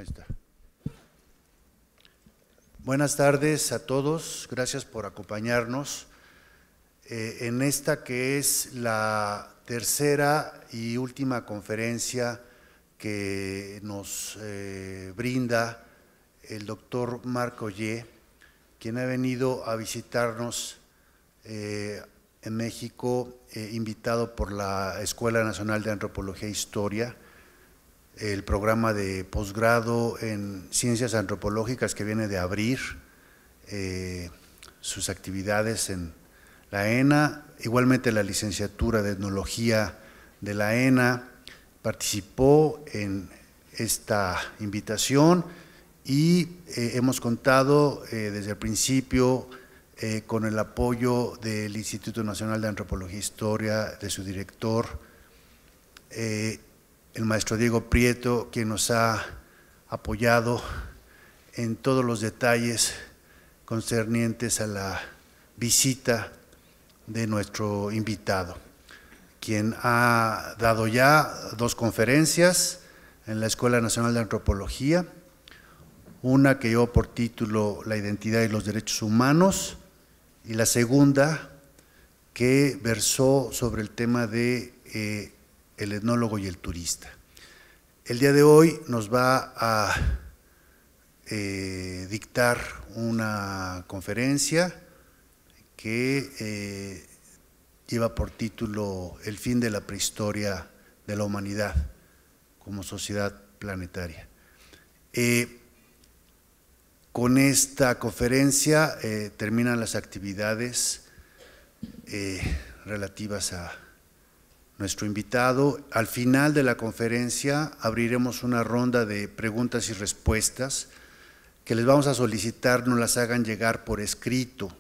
Ahí está. Buenas tardes a todos, gracias por acompañarnos en esta que es la tercera y última conferencia que nos brinda el doctor Marc Ollé, quien ha venido a visitarnos en México, invitado por la Escuela Nacional de Antropología e Historia, el programa de posgrado en Ciencias Antropológicas que viene de abrir sus actividades en la ENA, igualmente la licenciatura de Etnología de la ENA, participó en esta invitación y hemos contado desde el principio con el apoyo del Instituto Nacional de Antropología e Historia, de su director, el maestro Diego Prieto, quien nos ha apoyado en todos los detalles concernientes a la visita de nuestro invitado, quien ha dado ya 2 conferencias en la Escuela Nacional de Antropología, una que llevó por título La identidad y los derechos humanos, y la segunda que versó sobre el tema de el etnólogo y el turista. El día de hoy nos va a dictar una conferencia que lleva por título El fin de la prehistoria de la humanidad como sociedad planetaria. Con esta conferencia terminan las actividades relativas a nuestro invitado. Al final de la conferencia abriremos una ronda de preguntas y respuestas que les vamos a solicitar nos las hagan llegar por escrito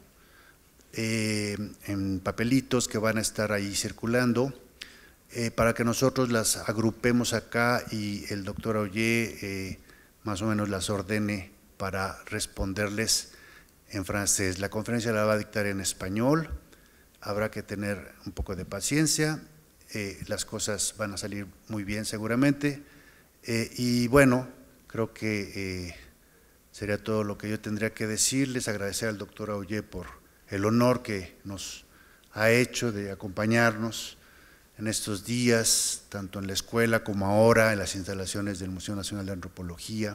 en papelitos que van a estar ahí circulando para que nosotros las agrupemos acá y el doctor Ollé más o menos las ordene para responderles en francés. La conferencia la va a dictar en español, habrá que tener un poco de paciencia. Las cosas van a salir muy bien seguramente y bueno, creo que sería todo lo que yo tendría que decirles. Agradecer al doctor Ollé por el honor que nos ha hecho de acompañarnos en estos días, tanto en la escuela como ahora en las instalaciones del Museo Nacional de Antropología.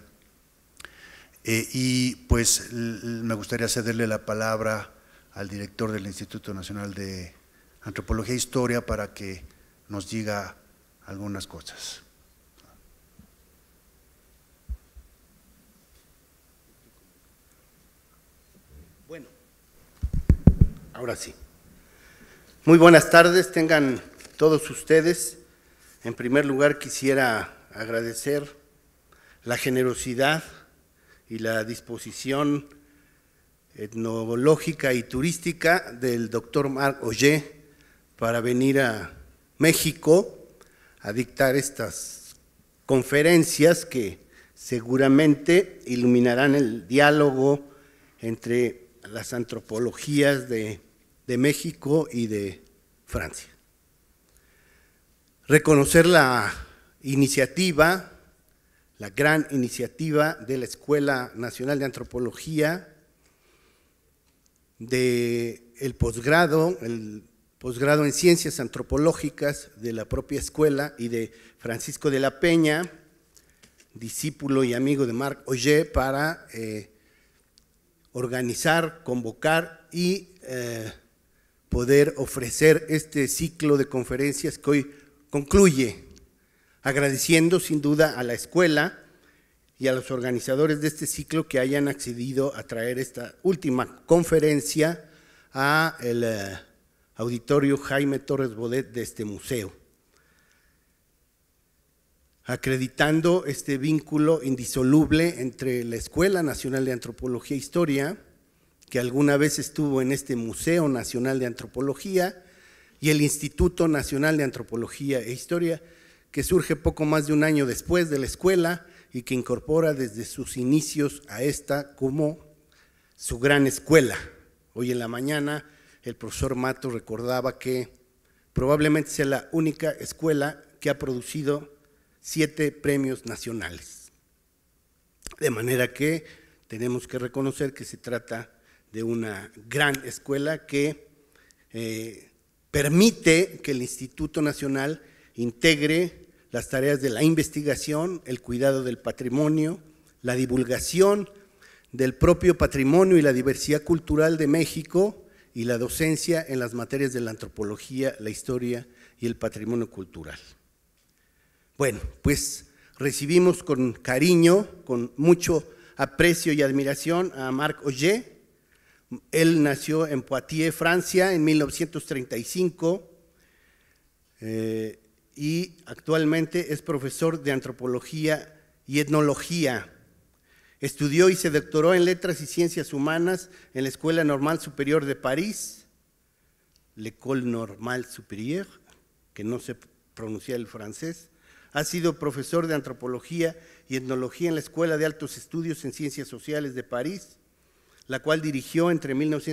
Y pues me gustaría cederle la palabra al director del Instituto Nacional de Antropología e Historia para que nos diga algunas cosas. Bueno, ahora sí. Muy buenas tardes, tengan todos ustedes. En primer lugar, quisiera agradecer la generosidad y la disposición etnológica y turística del doctor Marc Ollé para venir a México a dictar estas conferencias que seguramente iluminarán el diálogo entre las antropologías de México y de Francia. Reconocer la iniciativa, la gran iniciativa de la Escuela Nacional de Antropología, del posgrado, el posgrado en Ciencias Antropológicas de la propia escuela y de Francisco de la Peña, discípulo y amigo de Marc Ollé, para organizar, convocar y poder ofrecer este ciclo de conferencias que hoy concluye, agradeciendo sin duda a la escuela y a los organizadores de este ciclo que hayan accedido a traer esta última conferencia a el Auditorio Jaime Torres Bodet de este museo, acreditando este vínculo indisoluble entre la Escuela Nacional de Antropología e Historia, que alguna vez estuvo en este Museo Nacional de Antropología, y el Instituto Nacional de Antropología e Historia, que surge poco más de un año después de la escuela y que incorpora desde sus inicios a esta como su gran escuela. Hoy en la mañana el profesor Mato recordaba que probablemente sea la única escuela que ha producido 7 premios nacionales. De manera que tenemos que reconocer que se trata de una gran escuela que permite que el Instituto Nacional integre las tareas de la investigación, el cuidado del patrimonio, la divulgación del propio patrimonio y la diversidad cultural de México y la docencia en las materias de la antropología, la historia y el patrimonio cultural. Bueno, pues recibimos con cariño, con mucho aprecio y admiración a Marc Augé. Él nació en Poitiers, Francia, en 1935 y actualmente es profesor de antropología y etnología. Estudió y se doctoró en Letras y Ciencias Humanas en la Escuela Normal Superior de París, l'École Normale Supérieure, que no sé pronunciar el francés. Ha sido profesor de Antropología y Etnología en la Escuela de Altos Estudios en Ciencias Sociales de París, la cual dirigió entre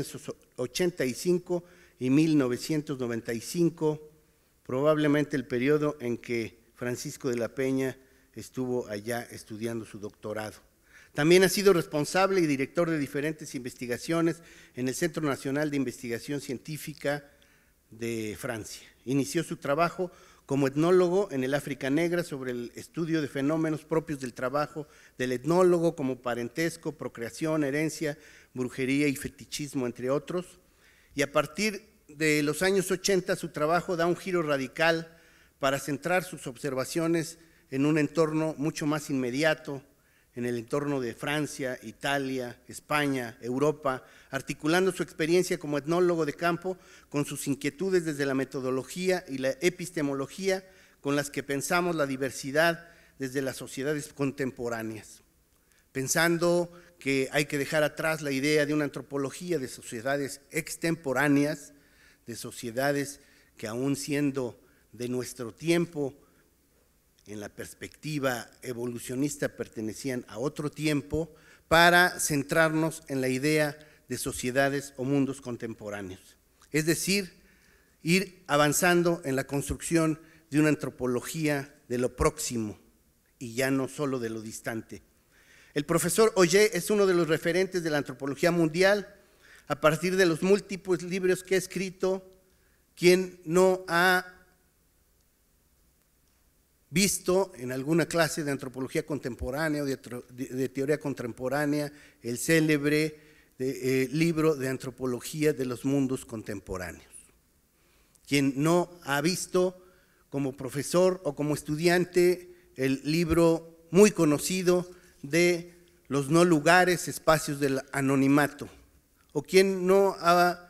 1985 y 1995, probablemente el periodo en que Francisco de la Peña estuvo allá estudiando su doctorado. También ha sido responsable y director de diferentes investigaciones en el Centro Nacional de Investigación Científica de Francia. Inició su trabajo como etnólogo en el África Negra sobre el estudio de fenómenos propios del trabajo del etnólogo como parentesco, procreación, herencia, brujería y fetichismo, entre otros. Y a partir de los años 80 su trabajo da un giro radical para centrar sus observaciones en un entorno mucho más inmediato, en el entorno de Francia, Italia, España, Europa, articulando su experiencia como etnólogo de campo con sus inquietudes desde la metodología y la epistemología con las que pensamos la diversidad desde las sociedades contemporáneas, pensando que hay que dejar atrás la idea de una antropología de sociedades extemporáneas, de sociedades que aún siendo de nuestro tiempo, en la perspectiva evolucionista pertenecían a otro tiempo, para centrarnos en la idea de sociedades o mundos contemporáneos. Es decir, ir avanzando en la construcción de una antropología de lo próximo y ya no solo de lo distante. El profesor Augé es uno de los referentes de la antropología mundial a partir de los múltiples libros que ha escrito. Quien no ha visto en alguna clase de antropología contemporánea o de teoría contemporánea el célebre libro de antropología de los mundos contemporáneos. Quien no ha visto como profesor o como estudiante el libro muy conocido de los no lugares, espacios del anonimato, o quien no ha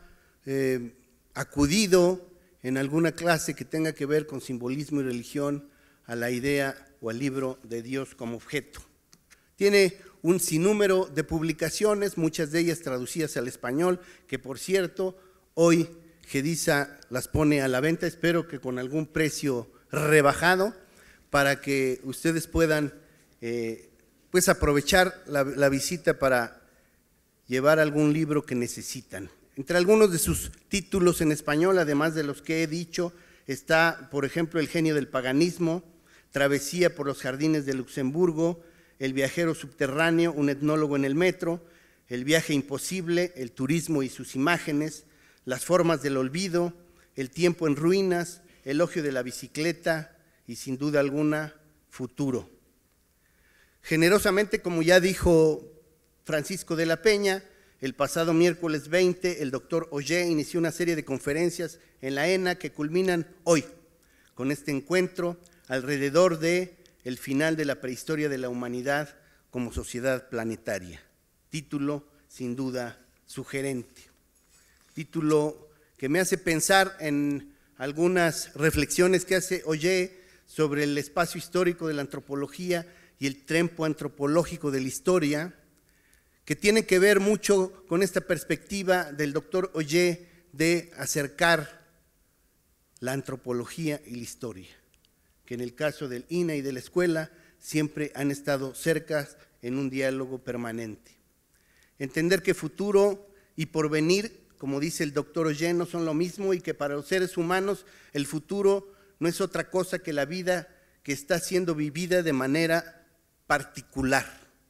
acudido en alguna clase que tenga que ver con simbolismo y religión a la idea o al libro de Dios como objeto. Tiene un sinnúmero de publicaciones, muchas de ellas traducidas al español, que por cierto, hoy Gedisa las pone a la venta, espero que con algún precio rebajado, para que ustedes puedan pues aprovechar la visita para llevar algún libro que necesitan. Entre algunos de sus títulos en español, además de los que he dicho, está, por ejemplo, El genio del paganismo, Travesía por los jardines de Luxemburgo, El viajero subterráneo, un etnólogo en el metro, El viaje imposible, El turismo y sus imágenes, Las formas del olvido, El tiempo en ruinas, Elogio de la bicicleta y, sin duda alguna, Futuro. Generosamente, como ya dijo Francisco de la Peña, el pasado miércoles 20, el doctor Augé inició una serie de conferencias en la ENA que culminan hoy con este encuentro alrededor de el final de la prehistoria de la humanidad como sociedad planetaria. Título, sin duda, sugerente. Título que me hace pensar en algunas reflexiones que hace Augé sobre el espacio histórico de la antropología y el tiempo antropológico de la historia, que tiene que ver mucho con esta perspectiva del doctor Augé de acercar la antropología y la historia, que en el caso del INA y de la escuela siempre han estado cerca en un diálogo permanente. Entender que futuro y porvenir, como dice el doctor Augé, no son lo mismo y que para los seres humanos el futuro no es otra cosa que la vida que está siendo vivida de manera particular.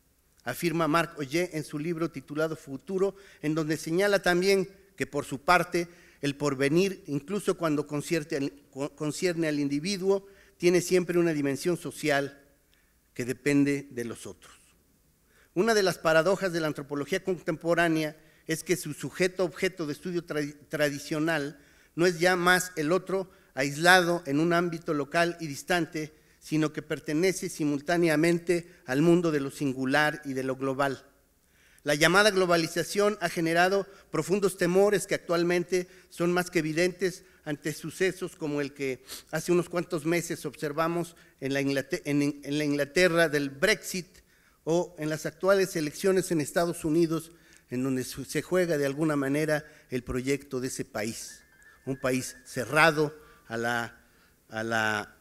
afirma Marc Augé en su libro titulado Futuro, en donde señala también que por su parte el porvenir, incluso cuando concierne al individuo, tiene siempre una dimensión social que depende de los otros. Una de las paradojas de la antropología contemporánea es que su sujeto-objeto de estudio tradicional no es ya más el otro aislado en un ámbito local y distante, sino que pertenece simultáneamente al mundo de lo singular y de lo global. La llamada globalización ha generado profundos temores que actualmente son más que evidentes ante sucesos como el que hace unos cuantos meses observamos en la Inglaterra del Brexit o en las actuales elecciones en Estados Unidos, en donde se juega de alguna manera el proyecto de ese país, un país cerrado a la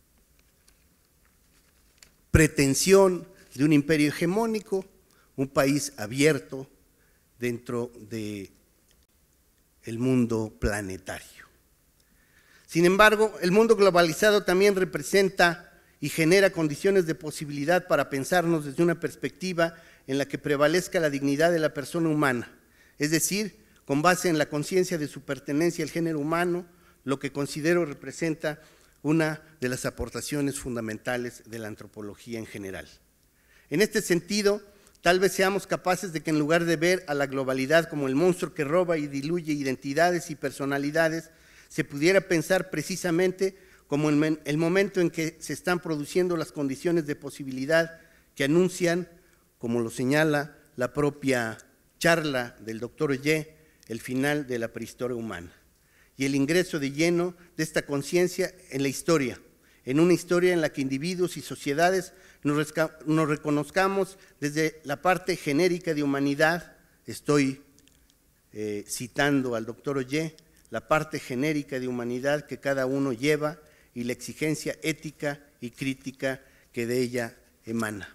pretensión de un imperio hegemónico, un país abierto dentro del mundo planetario. Sin embargo, el mundo globalizado también representa y genera condiciones de posibilidad para pensarnos desde una perspectiva en la que prevalezca la dignidad de la persona humana, es decir, con base en la conciencia de su pertenencia al género humano, lo que considero representa una de las aportaciones fundamentales de la antropología en general. En este sentido, tal vez seamos capaces de que en lugar de ver a la globalidad como el monstruo que roba y diluye identidades y personalidades, se pudiera pensar precisamente como el momento en que se están produciendo las condiciones de posibilidad que anuncian, como lo señala la propia charla del doctor Augé, el final de la prehistoria humana y el ingreso de lleno de esta conciencia en la historia, en una historia en la que individuos y sociedades nos reconozcamos desde la parte genérica de humanidad, estoy citando al doctor Augé, la parte genérica de humanidad que cada uno lleva y la exigencia ética y crítica que de ella emana.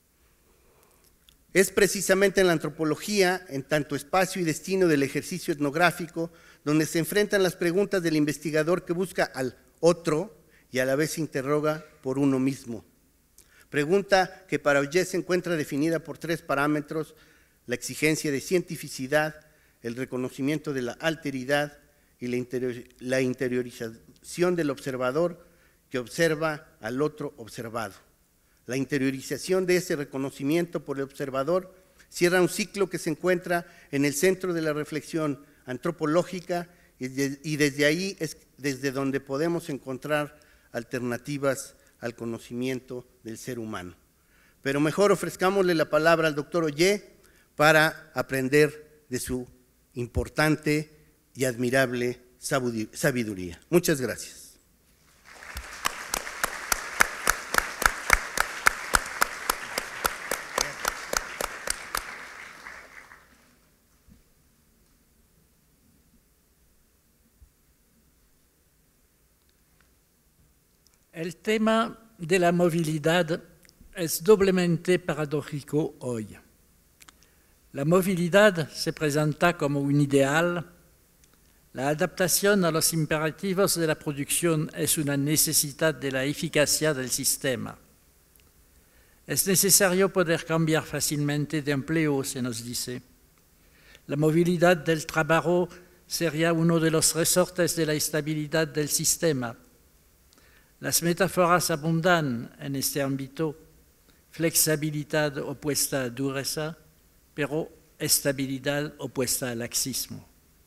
Es precisamente en la antropología, en tanto espacio y destino del ejercicio etnográfico, donde se enfrentan las preguntas del investigador que busca al otro y a la vez se interroga por uno mismo. Pregunta que para Augé se encuentra definida por 3 parámetros: la exigencia de cientificidad, el reconocimiento de la alteridad y la interiorización del observador que observa al otro observado. La interiorización de ese reconocimiento por el observador cierra un ciclo que se encuentra en el centro de la reflexión antropológica y desde ahí es desde donde podemos encontrar alternativas al conocimiento del ser humano. Pero mejor ofrezcámosle la palabra al doctor Augé para aprender de su importante y admirable sabiduría. Muchas gracias. El tema de la movilidad es doblemente paradójico hoy. La movilidad se presenta como un ideal, la adaptación a los imperativos de la producción es una necesidad de la eficacia del sistema. Es necesario poder cambiar fácilmente de empleo, se nos dice. La movilidad del trabajo sería uno de los resortes de la estabilidad del sistema. Las metáforas abundan en este ámbito: flexibilidad opuesta a dureza, pero estabilidad opuesta al laxismo.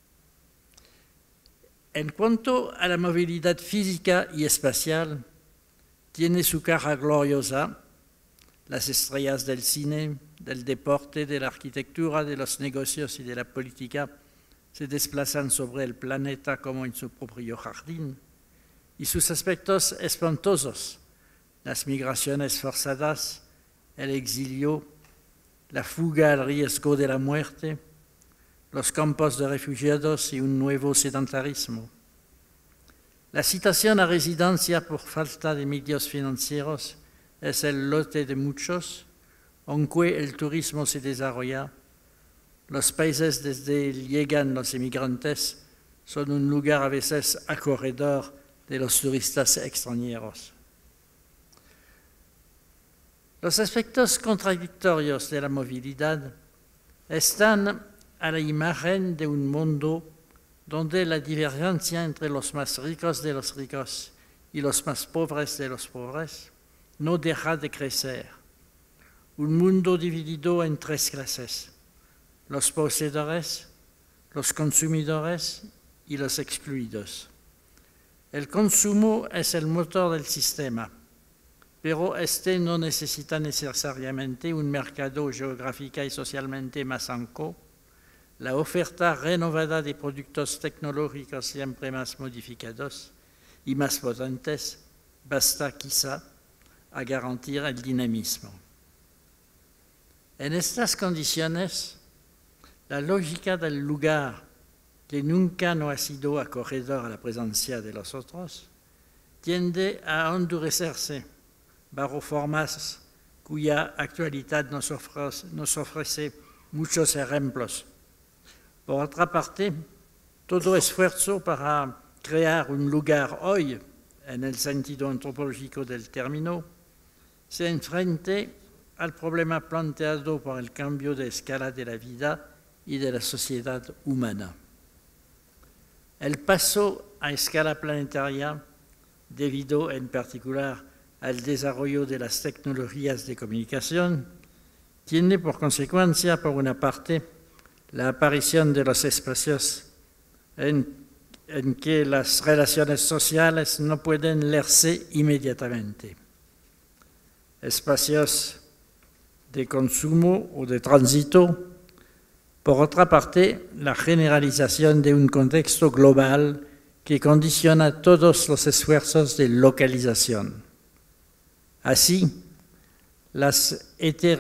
En cuanto a la movilidad física y espacial, tiene su cara gloriosa. Las estrellas del cine, del deporte, de la arquitectura, de los negocios y de la política se desplazan sobre el planeta como en su propio jardín. Y sus aspectos espantosos, las migraciones forzadas, el exilio, la fuga al riesgo de la muerte, los campos de refugiados y un nuevo sedentarismo. La citación a residencia por falta de medios financieros es el lote de muchos, aunque el turismo se desarrolla. Los países desde llegan los inmigrantes son un lugar a veces acogedor de los turistas extranjeros. Los aspectos contradictorios de la movilidad están a la imagen de un mundo donde la divergencia entre los más ricos de los ricos y los más pobres de los pobres no deja de crecer. Un mundo dividido en tres clases: los poseedores, los consumidores y los excluidos. El consumo es el motor del sistema, pero este no necesita necesariamente un mercado geográfica y socialmente más ancho. La oferta renovada de productos tecnológicos siempre más modificados y más potentes basta quizá a garantir el dinamismo. En estas condiciones, la lógica del lugar, que nunca no ha sido acogedor a la presencia de los otros, tiende a endurecerse bajo formas cuya actualidad nos ofrece muchos ejemplos. Por otra parte, todo esfuerzo para crear un lugar hoy, en el sentido antropológico del término, se enfrenta al problema planteado por el cambio de escala de la vida y de la sociedad humana. El paso a escala planetaria, debido en particular al desarrollo de las tecnologías de comunicación, tiene por consecuencia, por una parte, la aparición de los espacios en que las relaciones sociales no pueden leerse inmediatamente. Espacios de consumo o de tránsito. Por otra parte, la generalización de un contexto global que condiciona todos los esfuerzos de localización. Así, las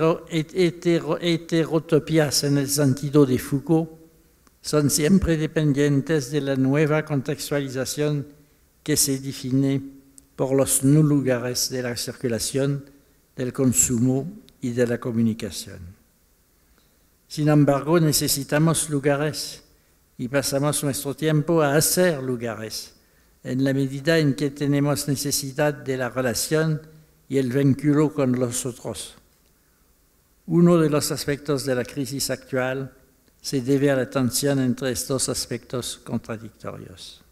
heterotopías en el sentido de Foucault son siempre dependientes de la nueva contextualización que se define por los no lugares de la circulación, del consumo y de la comunicación. Sin embargo, necesitamos lugares y pasamos nuestro tiempo a hacer lugares, en la medida en que tenemos necesidad de la relación y el vínculo con los otros. Uno de los aspectos de la crisis actual se debe a la tensión entre estos aspectos contrarios.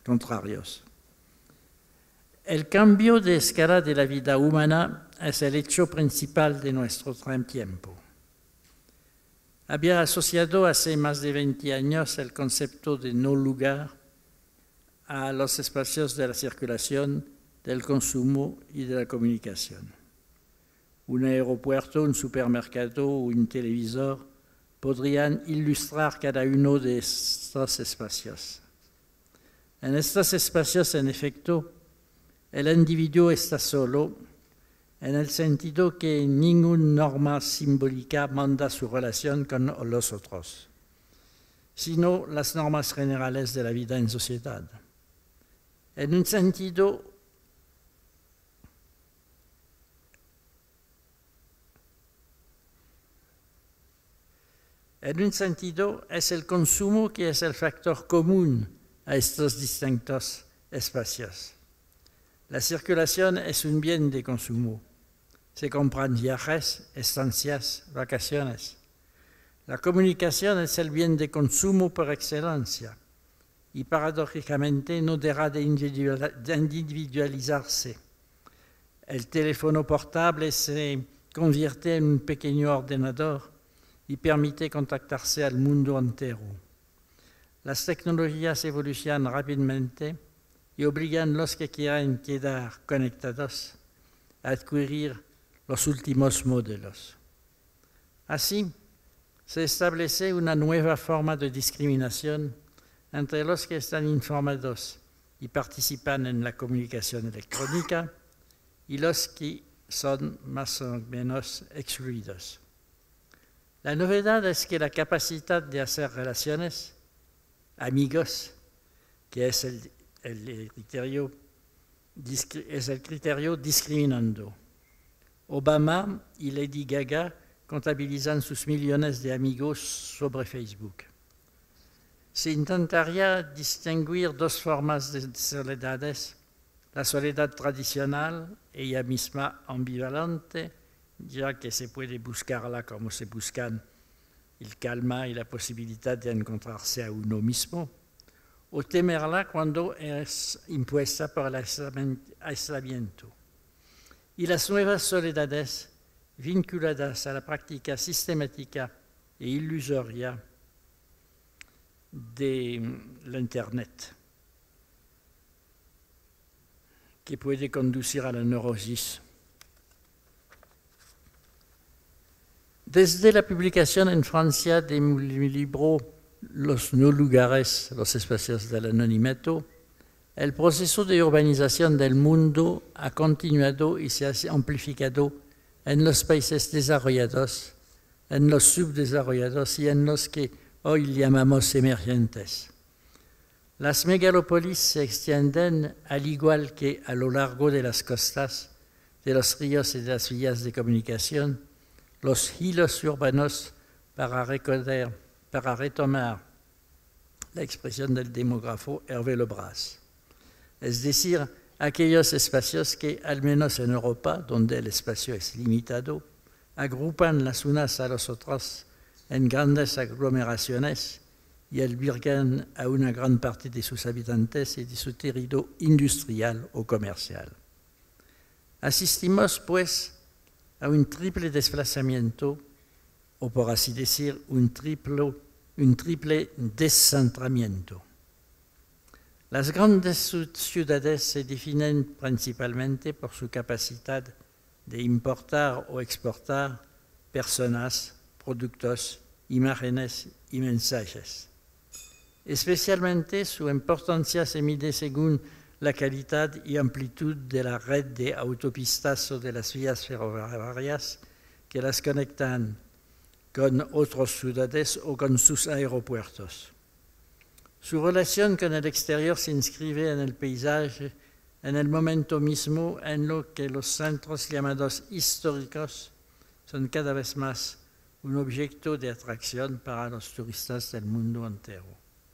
El cambio de escala de la vida humana es el hecho principal de nuestro tiempo. Había asociado hace más de 20 años el concepto de no lugar a los espacios de la circulación, del consumo y de la comunicación. Un aeropuerto, un supermercado o un televisor podrían ilustrar cada uno de estos espacios. En estos espacios, en efecto, el individuo está solo, en el sentido que ninguna norma simbólica manda su relación con los otros, sino las normas generales de la vida en sociedad. En un sentido, es el consumo que es el factor común a estos distintos espacios. La circulación es un bien de consumo. Se compran viajes, estancias, vacaciones. La comunicación es el bien de consumo por excelencia y paradójicamente no deja de individualizarse. El teléfono portable se convierte en un pequeño ordenador y permite contactarse al mundo entero. Las tecnologías evolucionan rápidamente y obligan a los que quieran quedar conectados a adquirir los últimos modelos. Así, se establece una nueva forma de discriminación entre los que están informados y participan en la comunicación electrónica y los que son más o menos excluidos. La novedad es que la capacidad de hacer relaciones, amigos, que es el criterio discriminando. Obama y Lady Gaga contabilizan sus millones de amigos sobre Facebook. Se intentaría distinguir dos formas de soledades: la soledad tradicional, ella misma ambivalente, ya que se puede buscarla como se buscan el calma y la posibilidad de encontrarse a uno mismo, o temerla cuando es impuesta por el aislamiento. Y las nuevas soledades vinculadas a la práctica sistemática e ilusoria de la Internet, que puede conducir a la neurosis. Desde la publicación en Francia de mi libro Los no lugares, los espacios del anonimato, el proceso de urbanización del mundo ha continuado y se ha amplificado en los países desarrollados, en los subdesarrollados y en los que hoy llamamos emergentes. Las megalópolis se extienden al igual que a lo largo de las costas, de los ríos y de las vías de comunicación, los hilos urbanos para retomar la expresión del demógrafo Hervé Lebras. Es decir, aquellos espacios que, al menos en Europa, donde el espacio es limitado, agrupan las unas a las otras en grandes aglomeraciones y albergan a una gran parte de sus habitantes y de su territorio industrial o comercial. Asistimos, pues, a un triple desplazamiento, o por así decir, un triple descentramiento. Las grandes ciudades se definen principalmente por su capacidad de importar o exportar personas, productos, imágenes y mensajes. Especialmente su importancia se mide según la calidad y amplitud de la red de autopistas o de las vías ferroviarias que las conectan con otras ciudades o con sus aeropuertos. Su relación con el exterior se inscribe en el paisaje, en el momento mismo en lo que los centros llamados históricos son cada vez más un objeto de atracción para los turistas del mundo entero.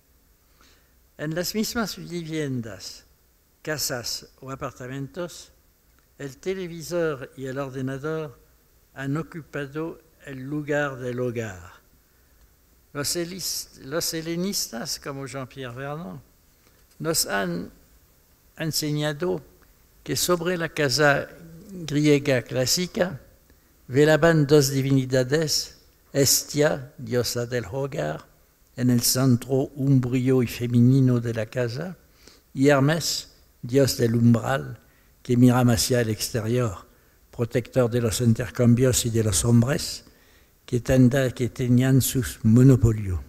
En las mismas viviendas, casas o apartamentos, el televisor y el ordenador han ocupado el lugar del hogar. Los helenistas, como Jean-Pierre Vernant, nos han enseñado que sobre la casa griega clásica velaban dos divinidades, Hestia, diosa del hogar, en el centro umbrío y femenino de la casa, y Hermes, dios del umbral, que mira hacia el exterior, protector de los intercambios y de los hombres, que tenían sus monopolios.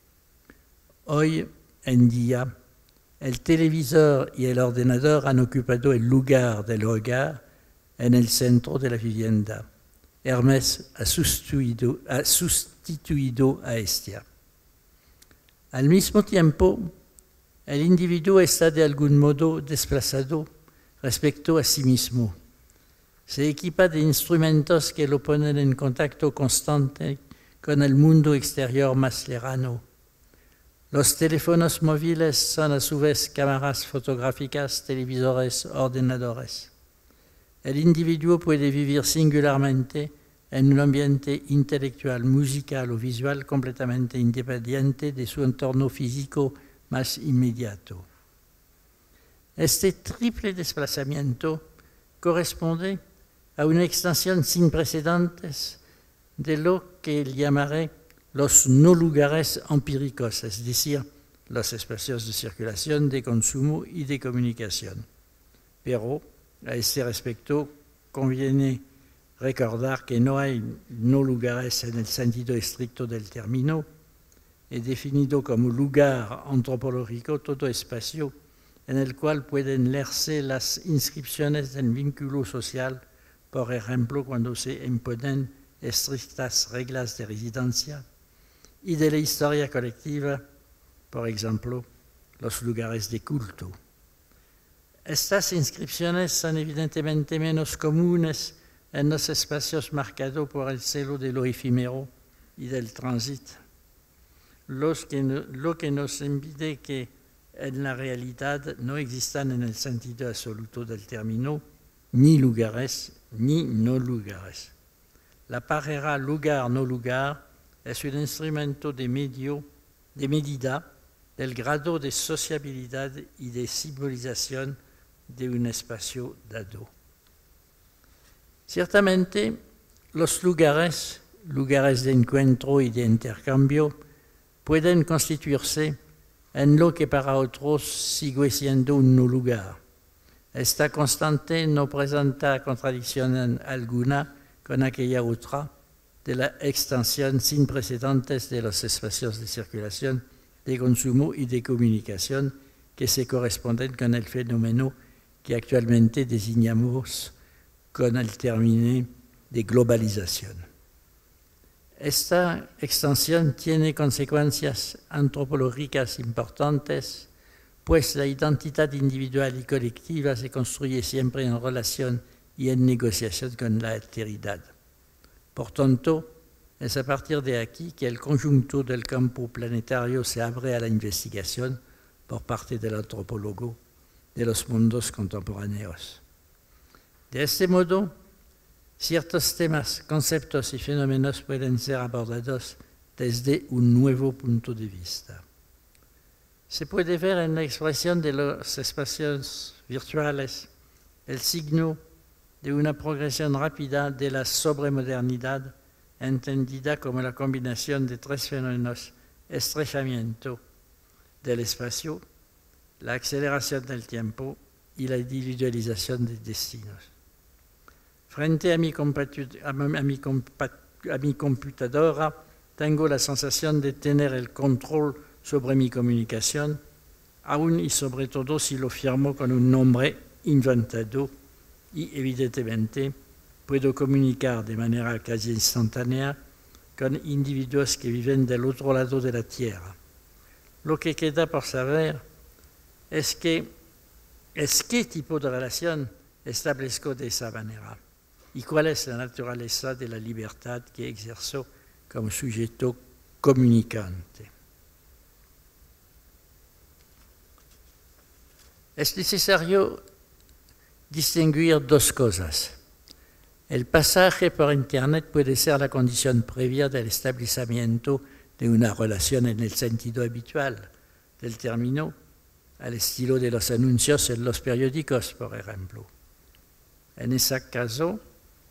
Hoy en día, el televisor y el ordenador han ocupado el lugar del hogar en el centro de la vivienda. Hermes ha sustituido a Hestia. Al mismo tiempo, el individuo está de algún modo desplazado respecto a sí mismo. Se equipa de instrumentos que lo ponen en contacto constante con el mundo exterior más lejano. Los teléfonos móviles son a su vez cámaras fotográficas, televisores, ordenadores. El individuo puede vivir singularmente en un ambiente intelectual, musical o visual completamente independiente de su entorno físico más inmediato. Este triple desplazamiento corresponde a una extensión sin precedentes de lo que llamaré los no lugares empíricos, es decir, los espacios de circulación, de consumo y de comunicación. Pero, a este respecto, conviene recordar que no hay no lugares en el sentido estricto del término, es definido como lugar antropológico todo espacio en el cual pueden leerse las inscripciones del vínculo social, por ejemplo, cuando se imponen estrictas reglas de residencia, y de la historia colectiva, por ejemplo, los lugares de culto. Estas inscripciones son evidentemente menos comunes en los espacios marcados por el celo de lo efímero y del tránsito, lo que nos impide que en la realidad no existan en el sentido absoluto del término ni lugares ni no lugares. la barrera lugar-no lugar es un instrumento de medida del grado de sociabilidad y de simbolización de un espacio dado. Ciertamente, los lugares de encuentro y de intercambio, pueden constituirse en lo que para otros sigue siendo un no lugar. Esta constante no presenta contradicción alguna con aquella otra de la extensión sin precedentes de los espacios de circulación, de consumo y de comunicación que se corresponden con el fenómeno que actualmente designamos con el término de globalización. Esta extensión tiene consecuencias antropológicas importantes, pues la identidad individual y colectiva se construye siempre en relación y en negociación con la alteridad. Por tanto, es a partir de aquí que el conjunto del campo planetario se abre a la investigación por parte del antropólogo de los mundos contemporáneos. De este modo, ciertos temas, conceptos y fenómenos pueden ser abordados desde un nuevo punto de vista. Se puede ver en la expresión de los espacios virtuales el signo de una progresión rápida de la sobremodernidad, entendida como la combinación de tres fenómenos: estrechamiento del espacio, la aceleración del tiempo y la individualización de destinos. Frente a mi computadora, tengo la sensación de tener el control sobre mi comunicación, aún y sobre todo si lo firmo con un nombre inventado, y evidentemente puedo comunicar de manera casi instantánea con individuos que viven del otro lado de la Tierra. Lo que queda por saber es qué tipo de relación establezco de esa manera y cuál es la naturaleza de la libertad que ejerzo como sujeto comunicante. Es necesario distinguir dos cosas. El pasaje por Internet puede ser la condición previa del establecimiento de una relación en el sentido habitual del término, al estilo de los anuncios en los periódicos, por ejemplo. En ese caso,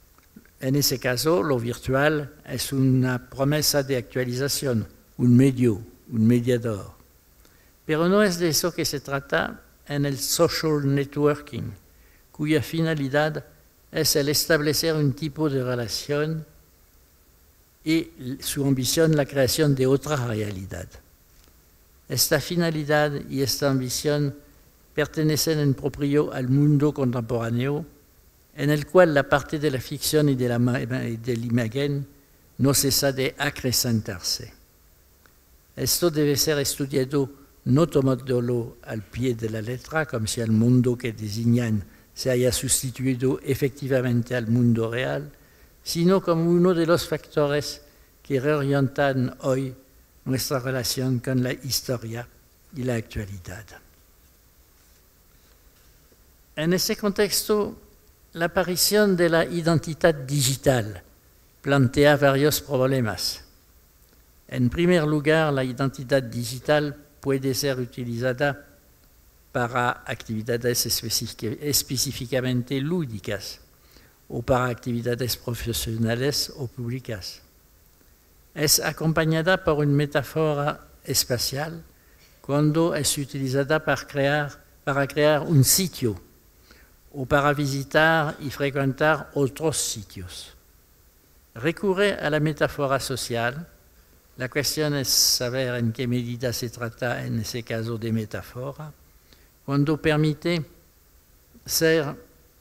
lo virtual es una promesa de actualización, un medio, un mediador. Pero no es de eso que se trata en el social networking, cuya finalidad es el establecer un tipo de relación y su ambición la creación de otra realidad. Esta finalidad y esta ambición pertenecen en propio al mundo contemporáneo, en el cual la parte de la ficción y de la imagen no cesa de acrecentarse. Esto debe ser estudiado no tomándolo al pie de la letra, como si el mundo que designan se haya sustituido efectivamente al mundo real, sino como uno de los factores que reorientan hoy nuestra relación con la historia y la actualidad. En ese contexto, la aparición de la identidad digital plantea varios problemas. En primer lugar, la identidad digital puede ser utilizada para actividades específicamente lúdicas o para actividades profesionales o públicas. Es acompañada por una metáfora espacial cuando es utilizada para crear un sitio o para visitar y frecuentar otros sitios. Recurre a la metáfora social. La cuestión es saber en qué medida se trata en ese caso de metáfora, cuando permite ser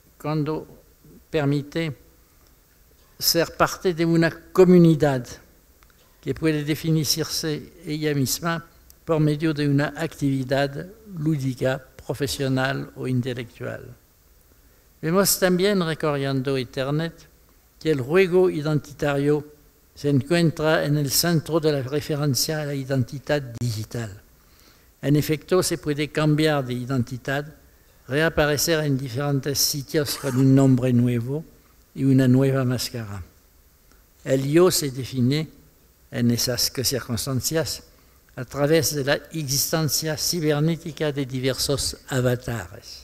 parte de una comunidad que puede definirse ella misma por medio de una actividad lúdica, profesional o intelectual. Vemos también, recorriendo Internet, que el juego identitario se encuentra en el centro de la referencia a la identidad digital. En efecto, se puede cambiar de identidad, reaparecer en diferentes sitios con un nombre nuevo y una nueva máscara. el yo se define en esas circunstancias a través de la existencia cibernética de diversos avatares.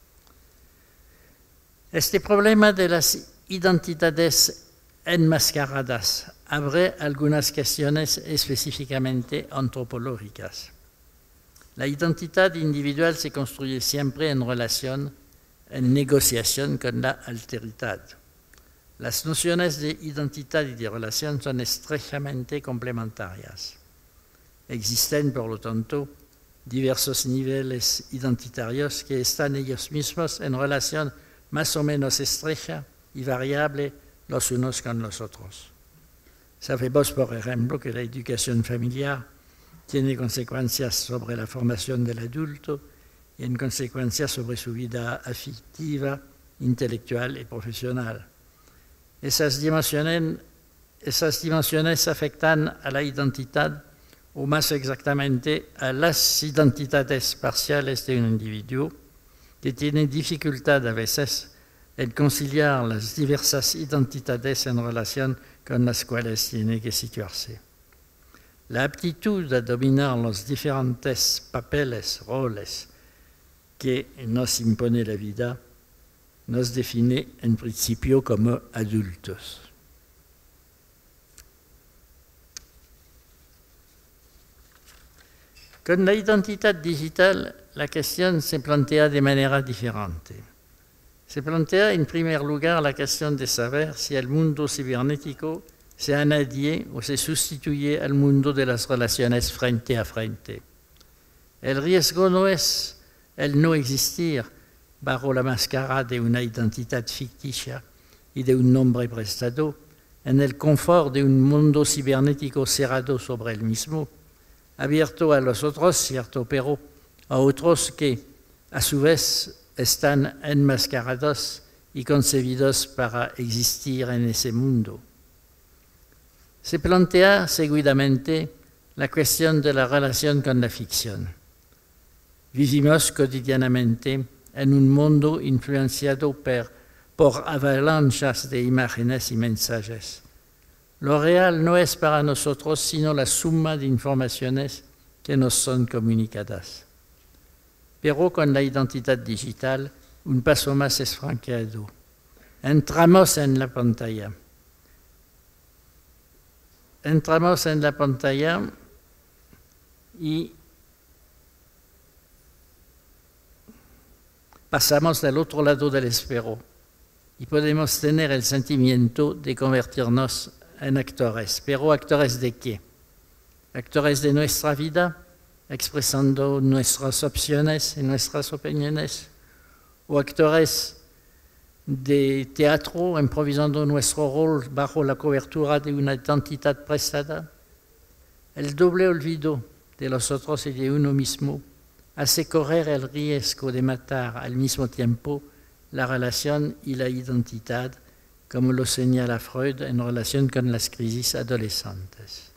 Este problema de las identidades enmascaradas abre algunas cuestiones específicamente antropológicas. La identidad individual se construye siempre en relación, en negociación con la alteridad. Las nociones de identidad y de relación son estrechamente complementarias. Existen, por lo tanto, diversos niveles identitarios que están ellos mismos en relación más o menos estrecha y variable los unos con los otros. Sabemos, por ejemplo, que la educación familiar tiene consecuencias sobre la formación del adulto y en consecuencia sobre su vida afectiva, intelectual y profesional. Esas dimensiones afectan a la identidad, o más exactamente a las identidades parciales de un individuo que tiene dificultad a veces en conciliar las diversas identidades en relación con las cuales tiene que situarse. La aptitud a dominar los diferentes papeles, roles que nos impone la vida, nos define en principio como adultos. Con la identidad digital, la cuestión se plantea de manera diferente. Se plantea en primer lugar la cuestión de saber si el mundo cibernético se añade o se sustituye al mundo de las relaciones frente a frente. El riesgo no es el no existir bajo la máscara de una identidad ficticia y de un nombre prestado, en el confort de un mundo cibernético cerrado sobre el mismo, abierto a los otros, cierto, pero a otros que, a su vez, están enmascarados y concebidos para existir en ese mundo. Se plantea seguidamente la cuestión de la relación con la ficción. Vivimos cotidianamente en un mundo influenciado por avalanchas de imágenes y mensajes. Lo real no es para nosotros sino la suma de informaciones que nos son comunicadas. Pero con la identidad digital, un paso más es franqueado. Entramos en la pantalla. Y pasamos del otro lado del espejo y podemos tener el sentimiento de convertirnos en actores. ¿Pero actores de qué? Actores de nuestra vida, expresando nuestras opciones y nuestras opiniones, o actores de teatro, improvisando nuestro rol bajo la cobertura de una identidad prestada. El doble olvido de los otros y de uno mismo hace correr el riesgo de matar al mismo tiempo la relación y la identidad, como lo señala Freud en relación con las crisis adolescentes.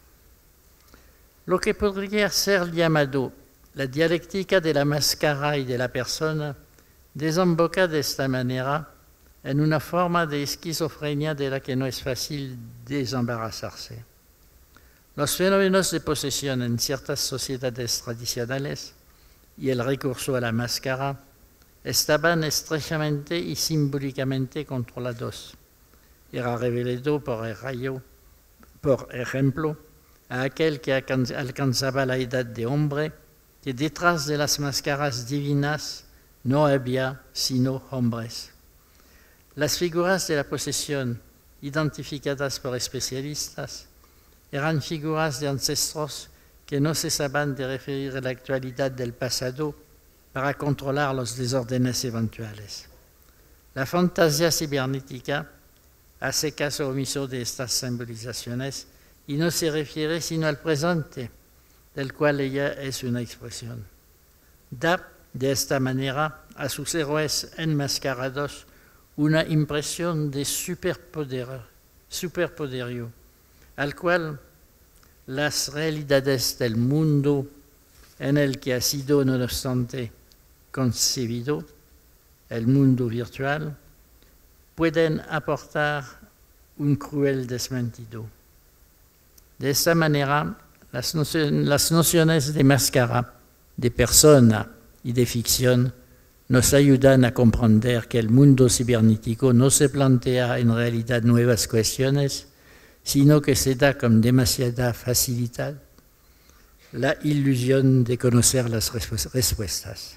Lo que podría ser llamado la dialéctica de la máscara y de la persona desemboca de esta manera en una forma de esquizofrenia de la que no es fácil desembarazarse. Los fenómenos de posesión en ciertas sociedades tradicionales y el recurso a la máscara estaban estrechamente y simbólicamente controlados. Era revelado, por ejemplo, a aquel que alcanzaba la edad de hombre, que detrás de las máscaras divinas no había sino hombres. Las figuras de la posesión, identificadas por especialistas, eran figuras de ancestros que no cesaban de referir a la actualidad del pasado para controlar los desórdenes eventuales. La fantasía cibernética hace caso omiso de estas simbolizaciones y no se refiere sino al presente, del cual ella es una expresión. Da de esta manera a sus héroes enmascarados una impresión de superpoderío, al cual las realidades del mundo en el que ha sido, no obstante, concebido, el mundo virtual, pueden aportar un cruel desmentido. De esta manera, las nociones de máscara, de persona y de ficción nos ayudan a comprender que el mundo cibernético no se plantea en realidad nuevas cuestiones, sino que se da con demasiada facilidad la ilusión de conocer las respuestas.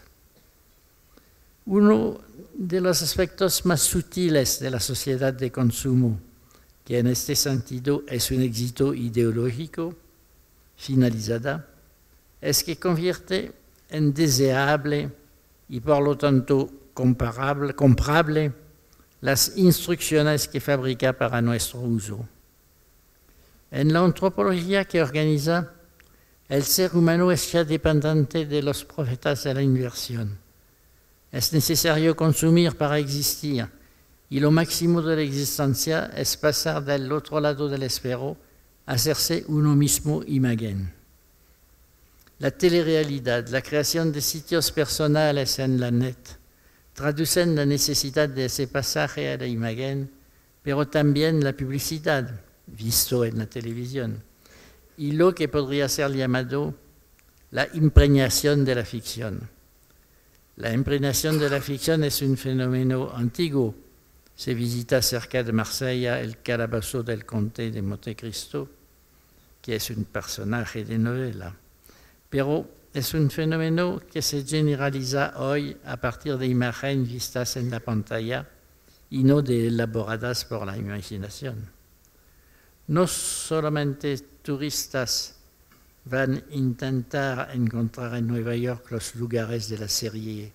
Uno de los aspectos más sutiles de la sociedad de consumo, que en este sentido es un éxito ideológico finalizada, es que convierte en deseable y por lo tanto comprable las instrucciones que fabrica para nuestro uso. En la antropología que organiza, el ser humano es ya dependiente de los profetas de la inversión. Es necesario consumir para existir, y lo máximo de la existencia es pasar del otro lado del espejo, hacerse uno mismo imagen. La telerealidad, la creación de sitios personales en la net, traducen la necesidad de ese pasaje a la imagen, pero también la publicidad, visto en la televisión, y lo que podría ser llamado la impregnación de la ficción. La impregnación de la ficción es un fenómeno antiguo. Se visita cerca de Marsella el calabozo del conde de Montecristo, que es un personaje de novela. Pero es un fenómeno que se generaliza hoy a partir de imágenes vistas en la pantalla y no de elaboradas por la imaginación. No solamente turistas van a intentar encontrar en Nueva York los lugares de la serie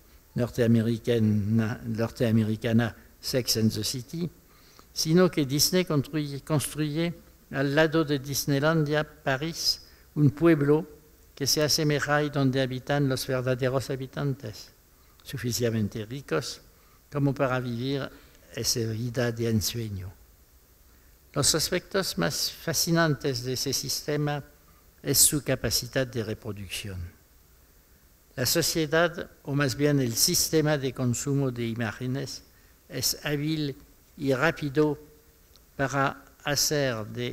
norteamericana Sex and the City, sino que Disney construye al lado de Disneylandia, París, un pueblo que se asemeja y donde habitan los verdaderos habitantes, suficientemente ricos como para vivir esa vida de ensueño. Los aspectos más fascinantes de ese sistema es su capacidad de reproducción. La sociedad, o más bien el sistema de consumo de imágenes, es hábil y rápido para hacer de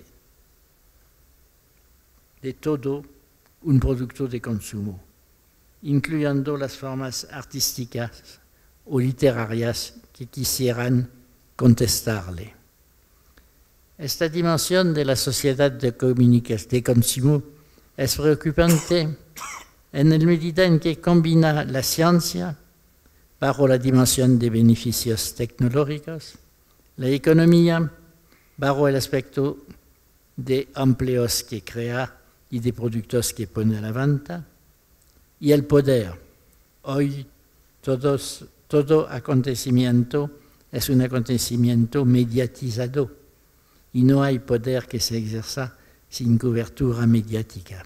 todo un producto de consumo, incluyendo las formas artísticas o literarias que quisieran contestarle. Esta dimensión de la sociedad de consumo es preocupante en la medida en que combina la ciencia bajo la dimensión de beneficios tecnológicos, la economía bajo el aspecto de empleos que crea y de productos que pone a la venta, y el poder. Hoy todo acontecimiento es un acontecimiento mediatizado y no hay poder que se ejerza sin cobertura mediática.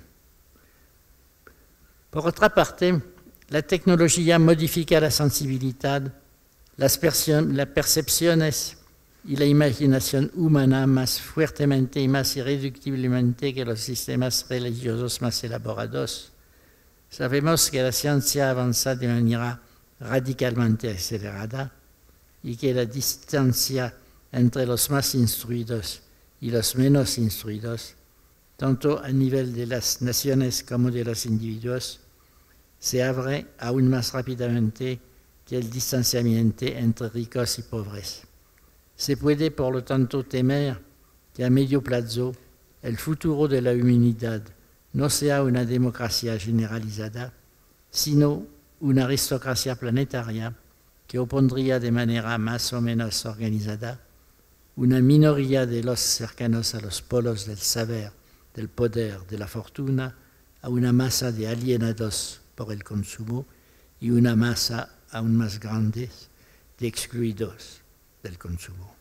Por otra parte, la tecnología modifica la sensibilidad, las percepciones y la imaginación humana más fuertemente y más irreductiblemente que los sistemas religiosos más elaborados. Sabemos que la ciencia avanza de manera radicalmente acelerada y que la distancia entre los más instruidos y los menos instruidos, tanto a nivel de las naciones como de los individuos, se abre aún más rápidamente que el distanciamiento entre ricos y pobres. Se puede, por lo tanto, temer que a medio plazo el futuro de la humanidad no sea una democracia generalizada, sino una aristocracia planetaria que opondría de manera más o menos organizada una minoría de los cercanos a los polos del saber, del poder, de la fortuna, a una masa de alienados por el consumo y una masa aún más grande de excluidos del consumo.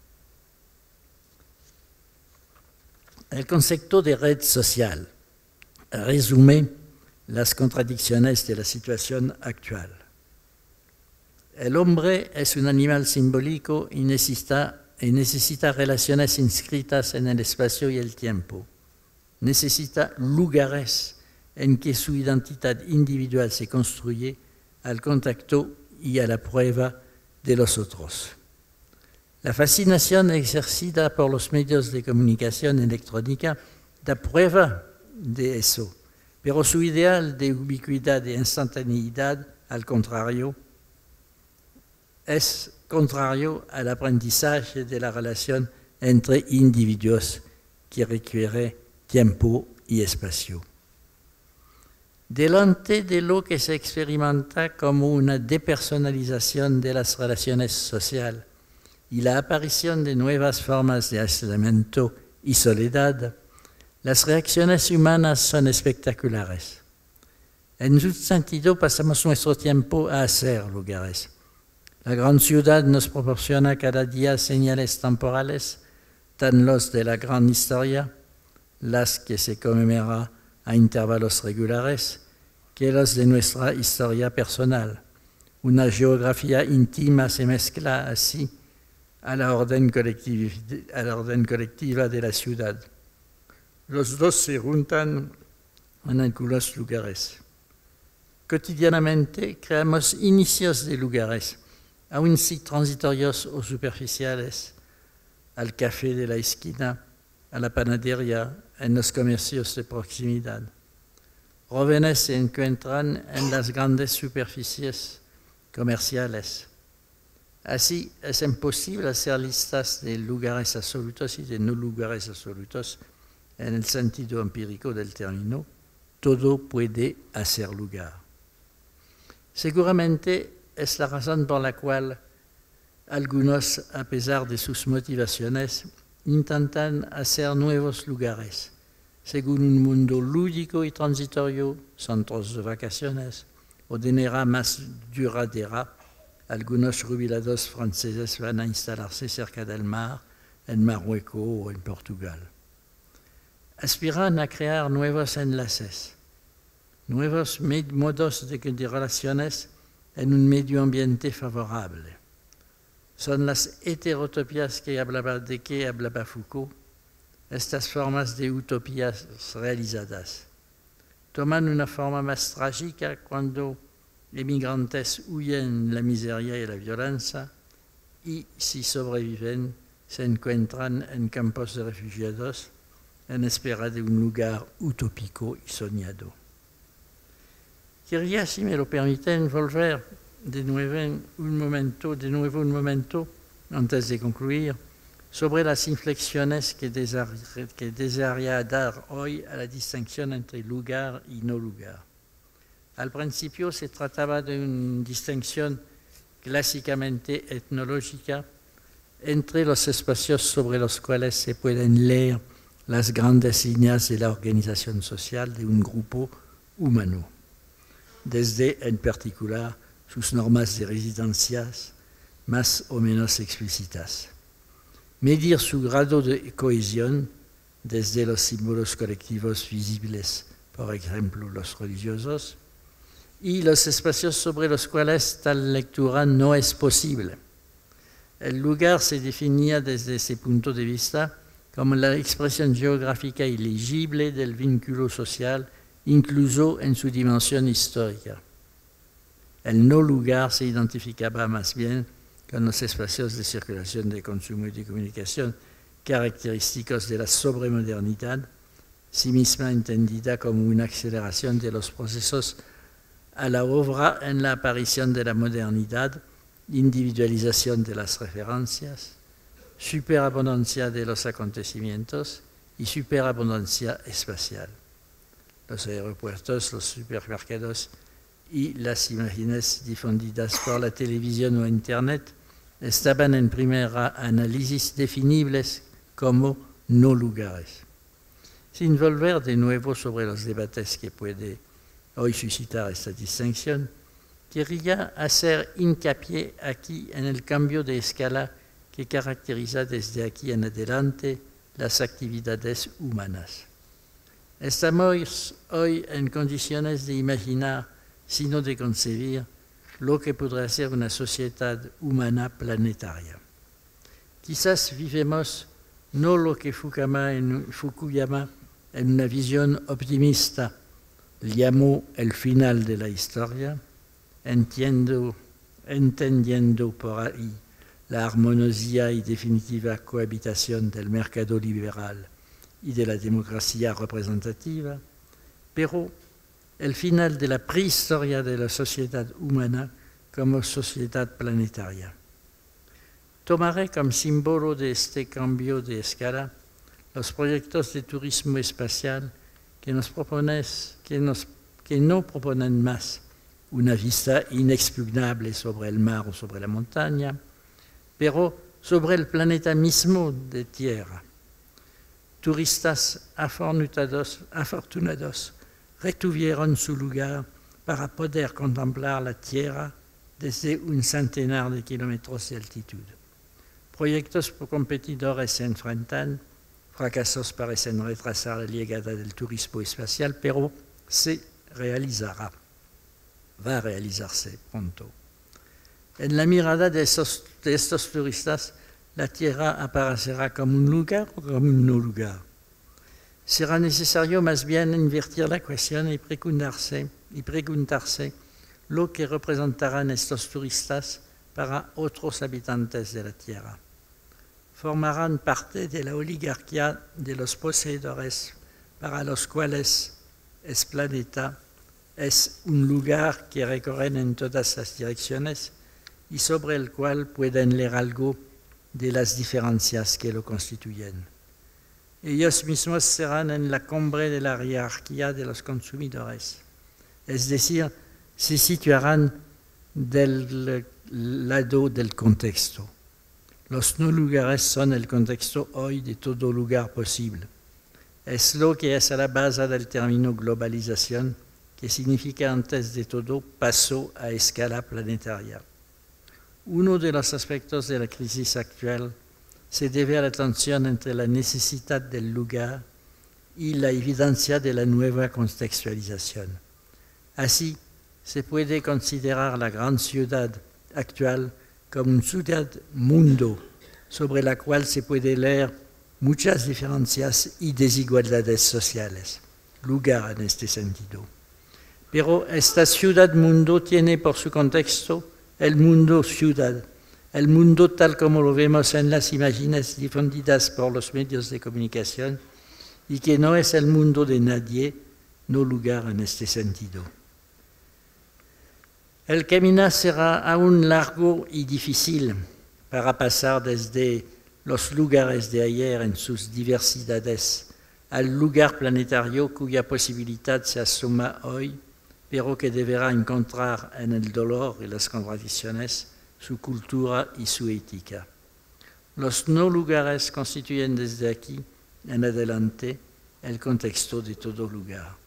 El concepto de red social resume las contradicciones de la situación actual. El hombre es un animal simbólico y necesita relaciones inscritas en el espacio y el tiempo. Necesita lugares en que su identidad individual se construye al contacto y a la prueba de los otros. La fascinación ejercida por los medios de comunicación electrónica da prueba de eso, pero su ideal de ubicuidad e instantaneidad, al contrario, es contrario al aprendizaje de la relación entre individuos que requiere tiempo y espacio. Delante de lo que se experimenta como una depersonalización de las relaciones sociales y la aparición de nuevas formas de aislamiento y soledad, las reacciones humanas son espectaculares. En un sentido, pasamos nuestro tiempo a hacer lugares. La gran ciudad nos proporciona cada día señales temporales, tan los de la gran historia, las que se conmemora a intervalos regulares, que los de nuestra historia personal. Una geografía íntima se mezcla así a la orden colectiva de la ciudad. Los dos se juntan en algunos lugares. Cotidianamente creamos inicios de lugares, aun si transitorios o superficiales, al café de la esquina, a la panadería, en los comercios de proximidad. Jóvenes se encuentran en las grandes superficies comerciales. Así es imposible hacer listas de lugares absolutos y de no lugares absolutos en el sentido empírico del término. Todo puede hacer lugar. Seguramente es la razón por la cual algunos, a pesar de sus motivaciones, intentan hacer nuevos lugares, según un mundo lúdico y transitorio, centros de vacaciones o de manera más duradera. Algunos jubilados franceses van a instalarse cerca del mar, en Marruecos o en Portugal. Aspiran a crear nuevos enlaces, nuevos modos de relaciones en un medio ambiente favorable. Son las heterotopías de que hablaba Foucault, estas formas de utopías realizadas. Toman una forma más trágica cuando emigrantes huyen la miseria y la violencia y, si sobreviven, se encuentran en campos de refugiados en espera de un lugar utópico y soñado. Quería, si me lo permiten, volver de nuevo un momento, antes de concluir, sobre las inflexiones que desearía dar hoy a la distinción entre lugar y no lugar. Al principio se trataba de una distinción clásicamente etnológica entre los espacios sobre los cuales se pueden leer las grandes líneas de la organización social de un grupo humano, desde, en particular, sus normas de residencias más o menos explícitas. Medir su grado de cohesión desde los símbolos colectivos visibles, por ejemplo, los religiosos, y los espacios sobre los cuales tal lectura no es posible. El lugar se definía desde ese punto de vista como la expresión geográfica y legible del vínculo social, incluso en su dimensión histórica. El no lugar se identificaba más bien con los espacios de circulación, de consumo y de comunicación característicos de la sobremodernidad, sí misma entendida como una aceleración de los procesos a la obra en la aparición de la modernidad, individualización de las referencias, superabundancia de los acontecimientos y superabundancia espacial. Los aeropuertos, los supermercados y las imágenes difundidas por la televisión o Internet estaban en primer análisis definibles como no lugares. Sin volver de nuevo sobre los debates que puede hoy suscitar esta distinción, quería hacer hincapié aquí en el cambio de escala que caracteriza desde aquí en adelante las actividades humanas. Estamos hoy en condiciones de imaginar, sino de concebir, lo que podrá ser una sociedad humana planetaria. Quizás vivemos no lo que Fukuyama en una visión optimista llamó el final de la historia, entendiendo por ahí la armoniosa y definitiva cohabitación del mercado liberal y de la democracia representativa, pero el final de la prehistoria de la sociedad humana como sociedad planetaria. Tomaré como símbolo de este cambio de escala los proyectos de turismo espacial que no proponen más una vista inexpugnable sobre el mar o sobre la montaña, pero sobre el planeta mismo de Tierra. Turistas afortunados retuvieron su lugar para poder contemplar la Tierra desde un centenar de kilómetros de altitud. Proyectos competidores se enfrentan, fracasos parecen retrasar la llegada del turismo espacial, pero se realizará, va a realizarse pronto. En la mirada de estos turistas, la Tierra aparecerá como un lugar o como un no lugar. Será necesario más bien invertir la cuestión y preguntarse lo que representarán estos turistas para otros habitantes de la Tierra. Formarán parte de la oligarquía de los poseedores para los cuales el planeta es un lugar que recorren en todas las direcciones y sobre el cual pueden leer algo de las diferencias que lo constituyen. Ellos mismos serán en la cumbre de la jerarquía de los consumidores, es decir, se situarán del lado del contexto. Los no lugares son el contexto hoy de todo lugar posible. Es lo que es a la base del término globalización, que significa antes de todo paso a escala planetaria. Uno de los aspectos de la crisis actual se debe a la tensión entre la necesidad del lugar y la evidencia de la nueva contextualización. Así, se puede considerar la gran ciudad actual como una ciudad-mundo sobre la cual se puede leer muchas diferencias y desigualdades sociales. Lugar en este sentido. Pero esta ciudad-mundo tiene por su contexto el mundo-ciudad, el mundo tal como lo vemos en las imágenes difundidas por los medios de comunicación y que no es el mundo de nadie, no lugar en este sentido. El camino será aún largo y difícil para pasar desde los lugares de ayer en sus diversidades al lugar planetario cuya posibilidad se asoma hoy, pero que deberá encontrar en el dolor y las contradicciones su cultura y su ética. Los no lugares constituyen desde aquí en adelante el contexto de todo lugar.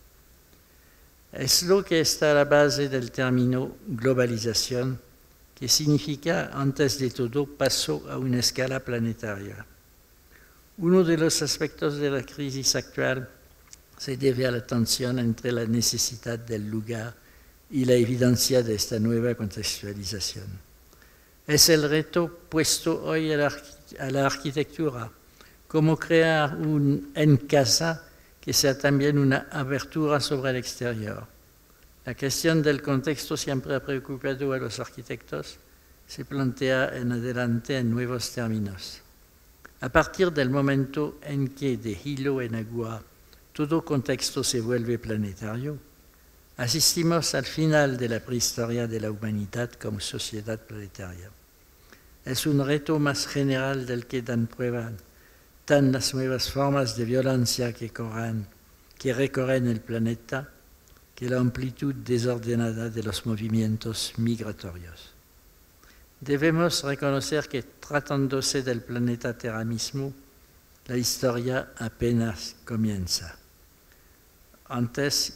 Es lo que está a la base del término globalización, que significa, antes de todo, paso a una escala planetaria. Uno de los aspectos de la crisis actual se debe a la tensión entre la necesidad del lugar y la evidencia de esta nueva contextualización. Es el reto puesto hoy a la arquitectura, cómo crear un en casa que sea también una abertura sobre el exterior. La cuestión del contexto siempre ha preocupado a los arquitectos, se plantea en adelante en nuevos términos. A partir del momento en que de hilo en agua todo contexto se vuelve planetario, asistimos al final de la prehistoria de la humanidad como sociedad planetaria. Es un reto más general del que dan prueba tan las nuevas formas de violencia que recorren el planeta, que la amplitud desordenada de los movimientos migratorios. Debemos reconocer que, tratándose del planeta Tierra mismo, la historia apenas comienza. Antes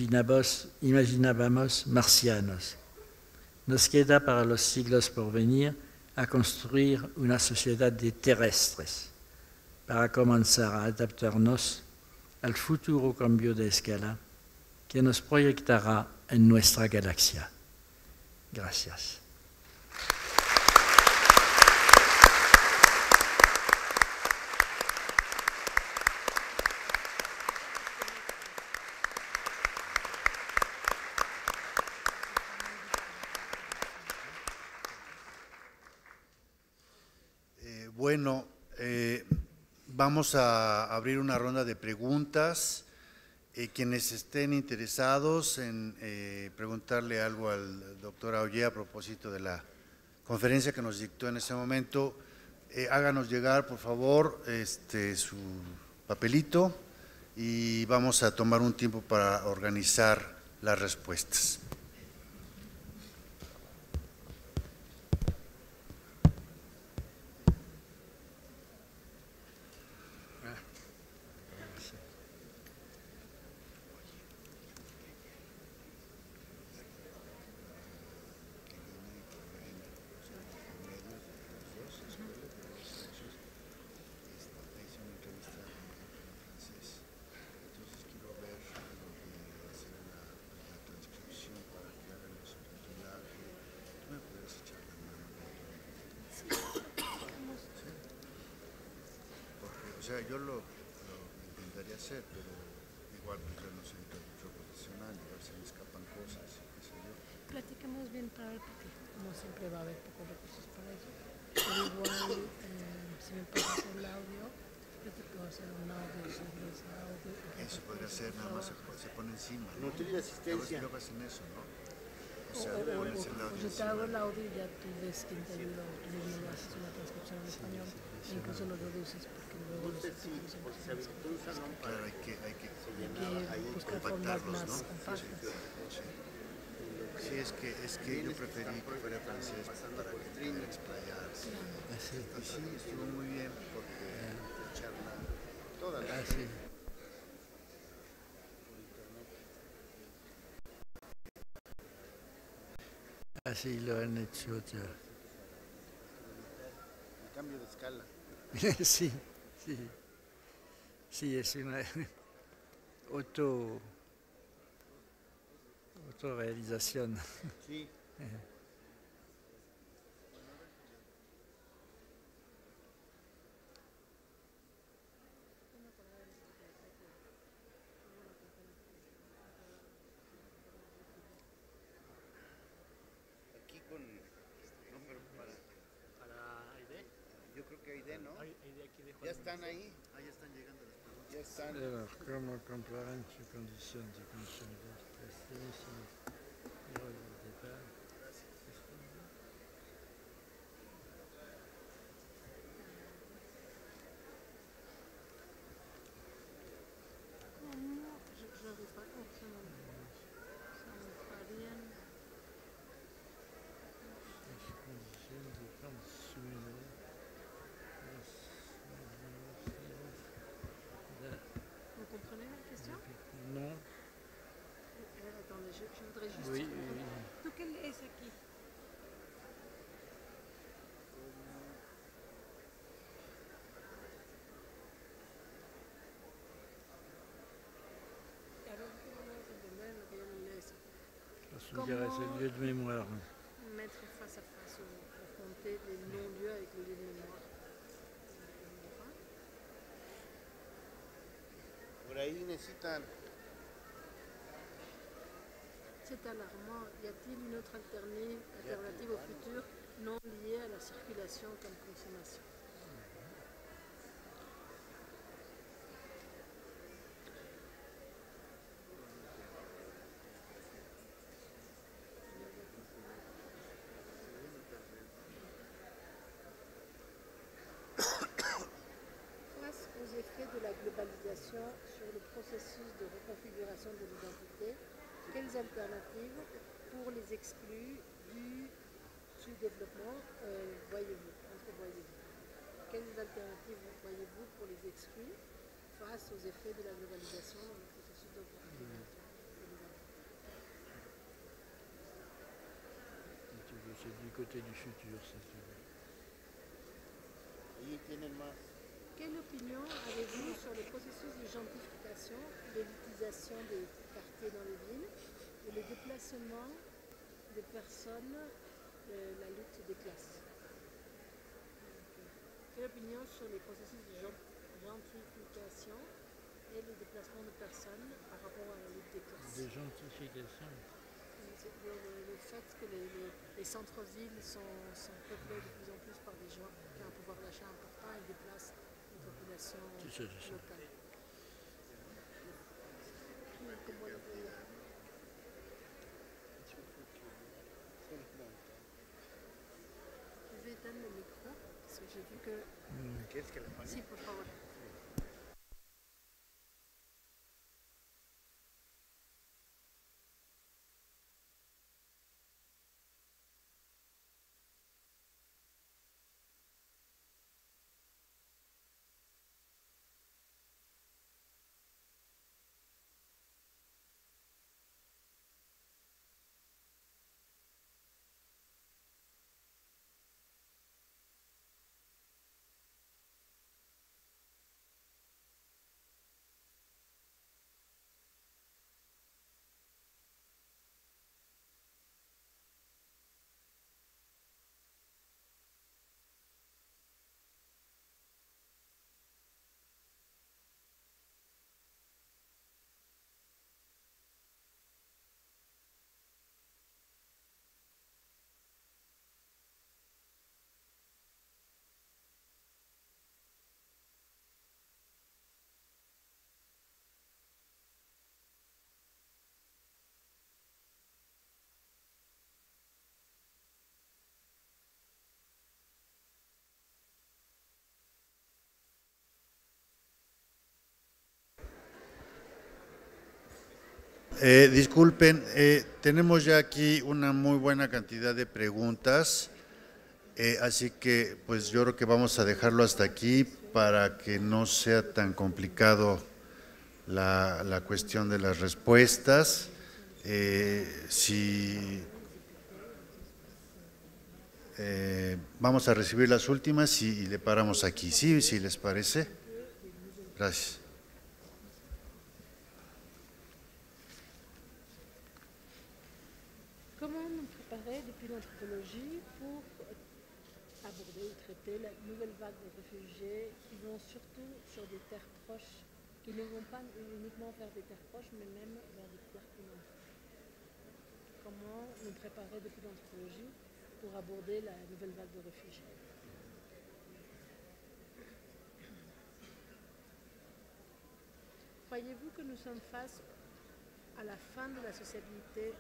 imaginábamos marcianos. Nos queda para los siglos por venir a construir una sociedad de terrestres para comenzar a adaptarnos al futuro cambio de escala que nos proyectará en nuestra galaxia. Gracias. Bueno, vamos a abrir una ronda de preguntas. Quienes estén interesados en preguntarle algo al doctor Aoye a propósito de la conferencia que nos dictó en ese momento, háganos llegar, por favor, su papelito y vamos a tomar un tiempo para organizar las respuestas. O sea, yo lo intentaría hacer, pero igual pues yo no soy traductor profesional, igual se me escapan cosas, qué sé yo. Platicamos bien para ver, porque como siempre va a haber pocos recursos para eso. Pero igual, si me pasas el audio, yo te puedo hacer un audio sobre ese audio. Eso podría ser, nada más se pone encima, ¿no? Nutrir asistencia. Luego hacen eso, ¿no? O O sea, pones el audio yo te hago el encima. audio y ya tú ves quién te ayuda, o tú mismo lo haces una transcripción en español, e incluso lo reduces, porque luego los artículos Claro, hay que buscar formas compactarlos, más ¿no? compactas. Sí, es que yo preferí que fuera francés para que pudiera explayarse. Y sí, estuvo muy bien porque charla toda la Así lo han hecho ya. El cambio de escala. Sí, sí. Sí, es una autorrealización. Sí. Aquí con... No, pero para Aide. Yo creo que Aide, ¿no? Ya están ahí. Ahí están llegando las preguntas. Ya están. Alors, comment comparer ces conditions de conditions de départ? ¿Cómo? Je n'arrive pas à comprendre. Ça me paraît bien. Les conditions dépendent similaires. Vous comprenez la question? Non. Attendez, je voudrais juste... Oui, ¿Tú qué lees aquí? Alors, ¿cómo vamos a entender lo que yo no leo? la suggère c'est le lieu de mémoire. Mettre face à face ou confronter les non-lieux avec le lieu de mémoire. Por ahí necesitan... C'est alarmant. Y a-t-il une autre alternative au futur non liée à la circulation comme consommation? Face aux effets de la globalisation sur le processus de reconfiguration de l'identité, quelles alternatives pour les exclus du sous-développement voyez-vous? Quelles alternatives voyez-vous pour les exclus face aux effets de la globalisation dans le processus de reconfiguration de l'identité? C'est du côté du futur, ça. Ahí tienen más. Quelle opinion avez-vous sur le processus de gentrification, l'élitisation des quartiers dans les villes et le déplacement des personnes, la lutte des classes? Quelle opinion sur les processus de gentrification et le déplacement de personnes par rapport à la lutte des classes? De gentrification. C'est le fait que les centres-villes sont peuplés de plus en plus par des gens qui ont un pouvoir d'achat important et déplacent les populations locales. Comment le voyez? Je vais éteindre le micro parce que j'ai vu que... Si, por favor. Disculpen, tenemos ya aquí una muy buena cantidad de preguntas, así que pues yo creo que vamos a dejarlo hasta aquí para que no sea tan complicado la cuestión de las respuestas. Vamos a recibir las últimas y le paramos aquí, ¿sí? Si les parece. Gracias. Comment nous préparer depuis l'anthropologie pour aborder ou traiter la nouvelle vague de réfugiés qui vont surtout sur des terres proches, qui ne vont pas uniquement vers des terres proches, mais même vers des terres plus loin? Comment nous préparer depuis l'anthropologie pour aborder la nouvelle vague de réfugiés? Croyez-vous que nous sommes face à la fin de la sociabilité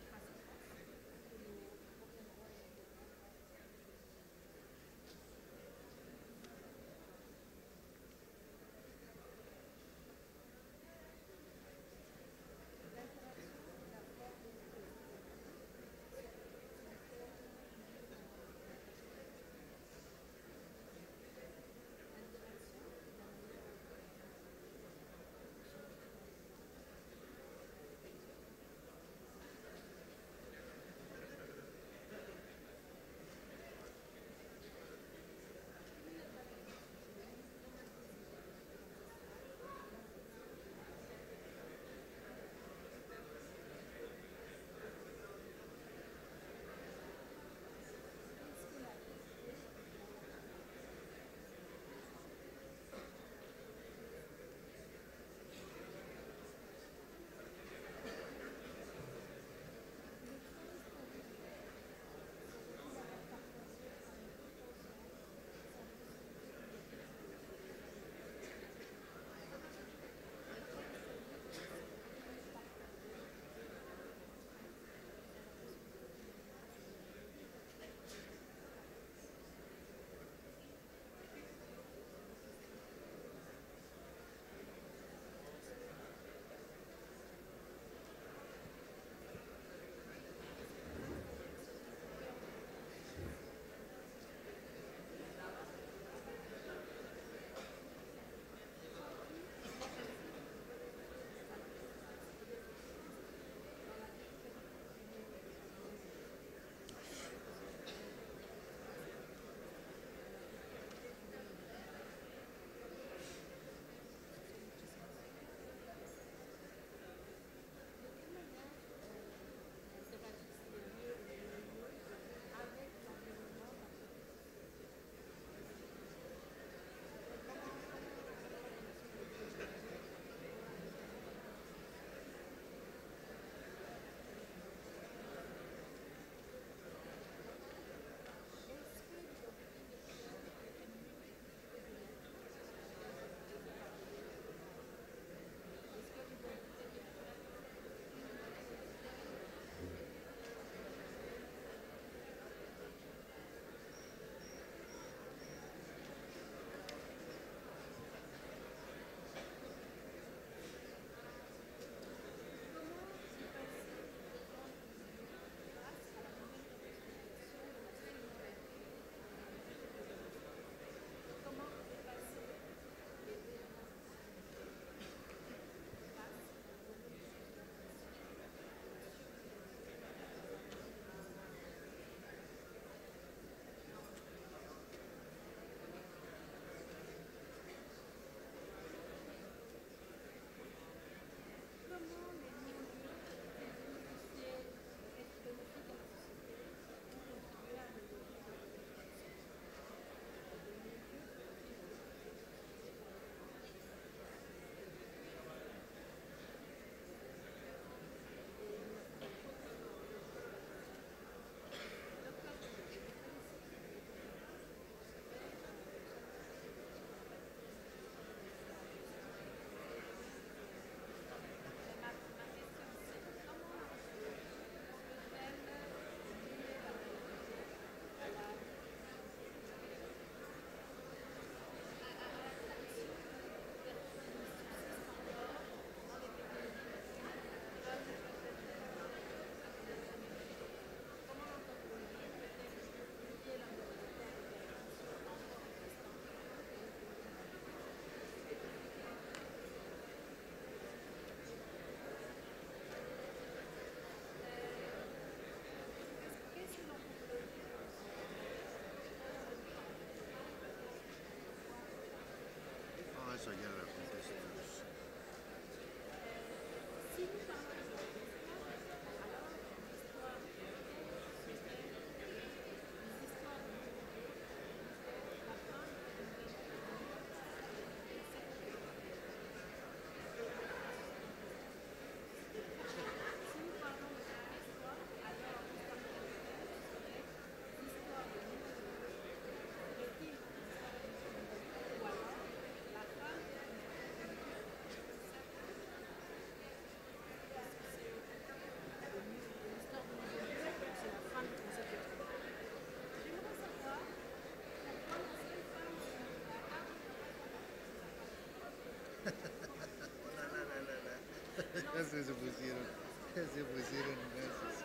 se pusieron gases.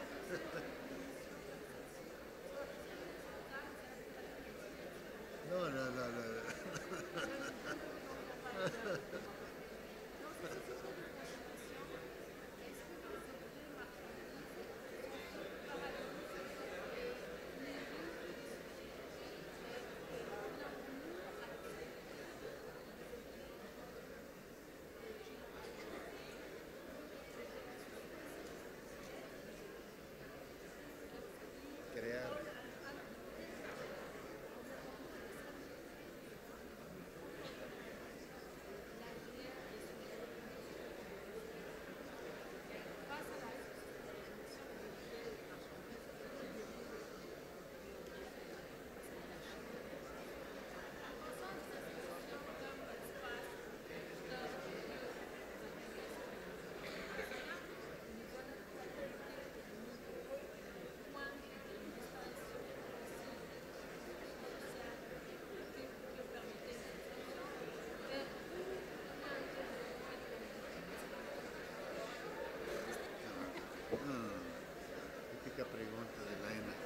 No. Crear. Típica pregunta de la ENA.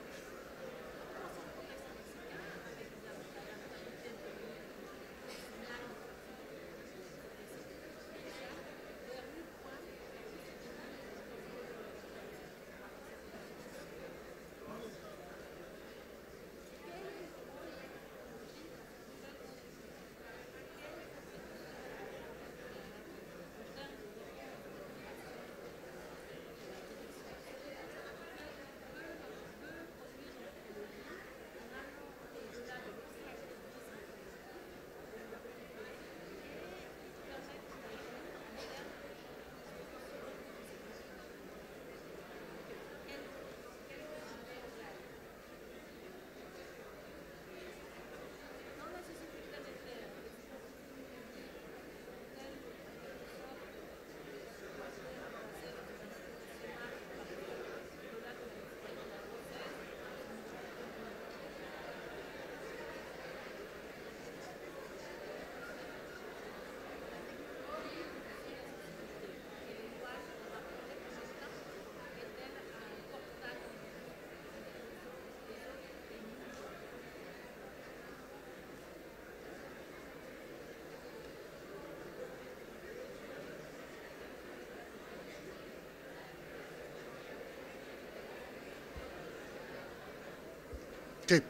Sí.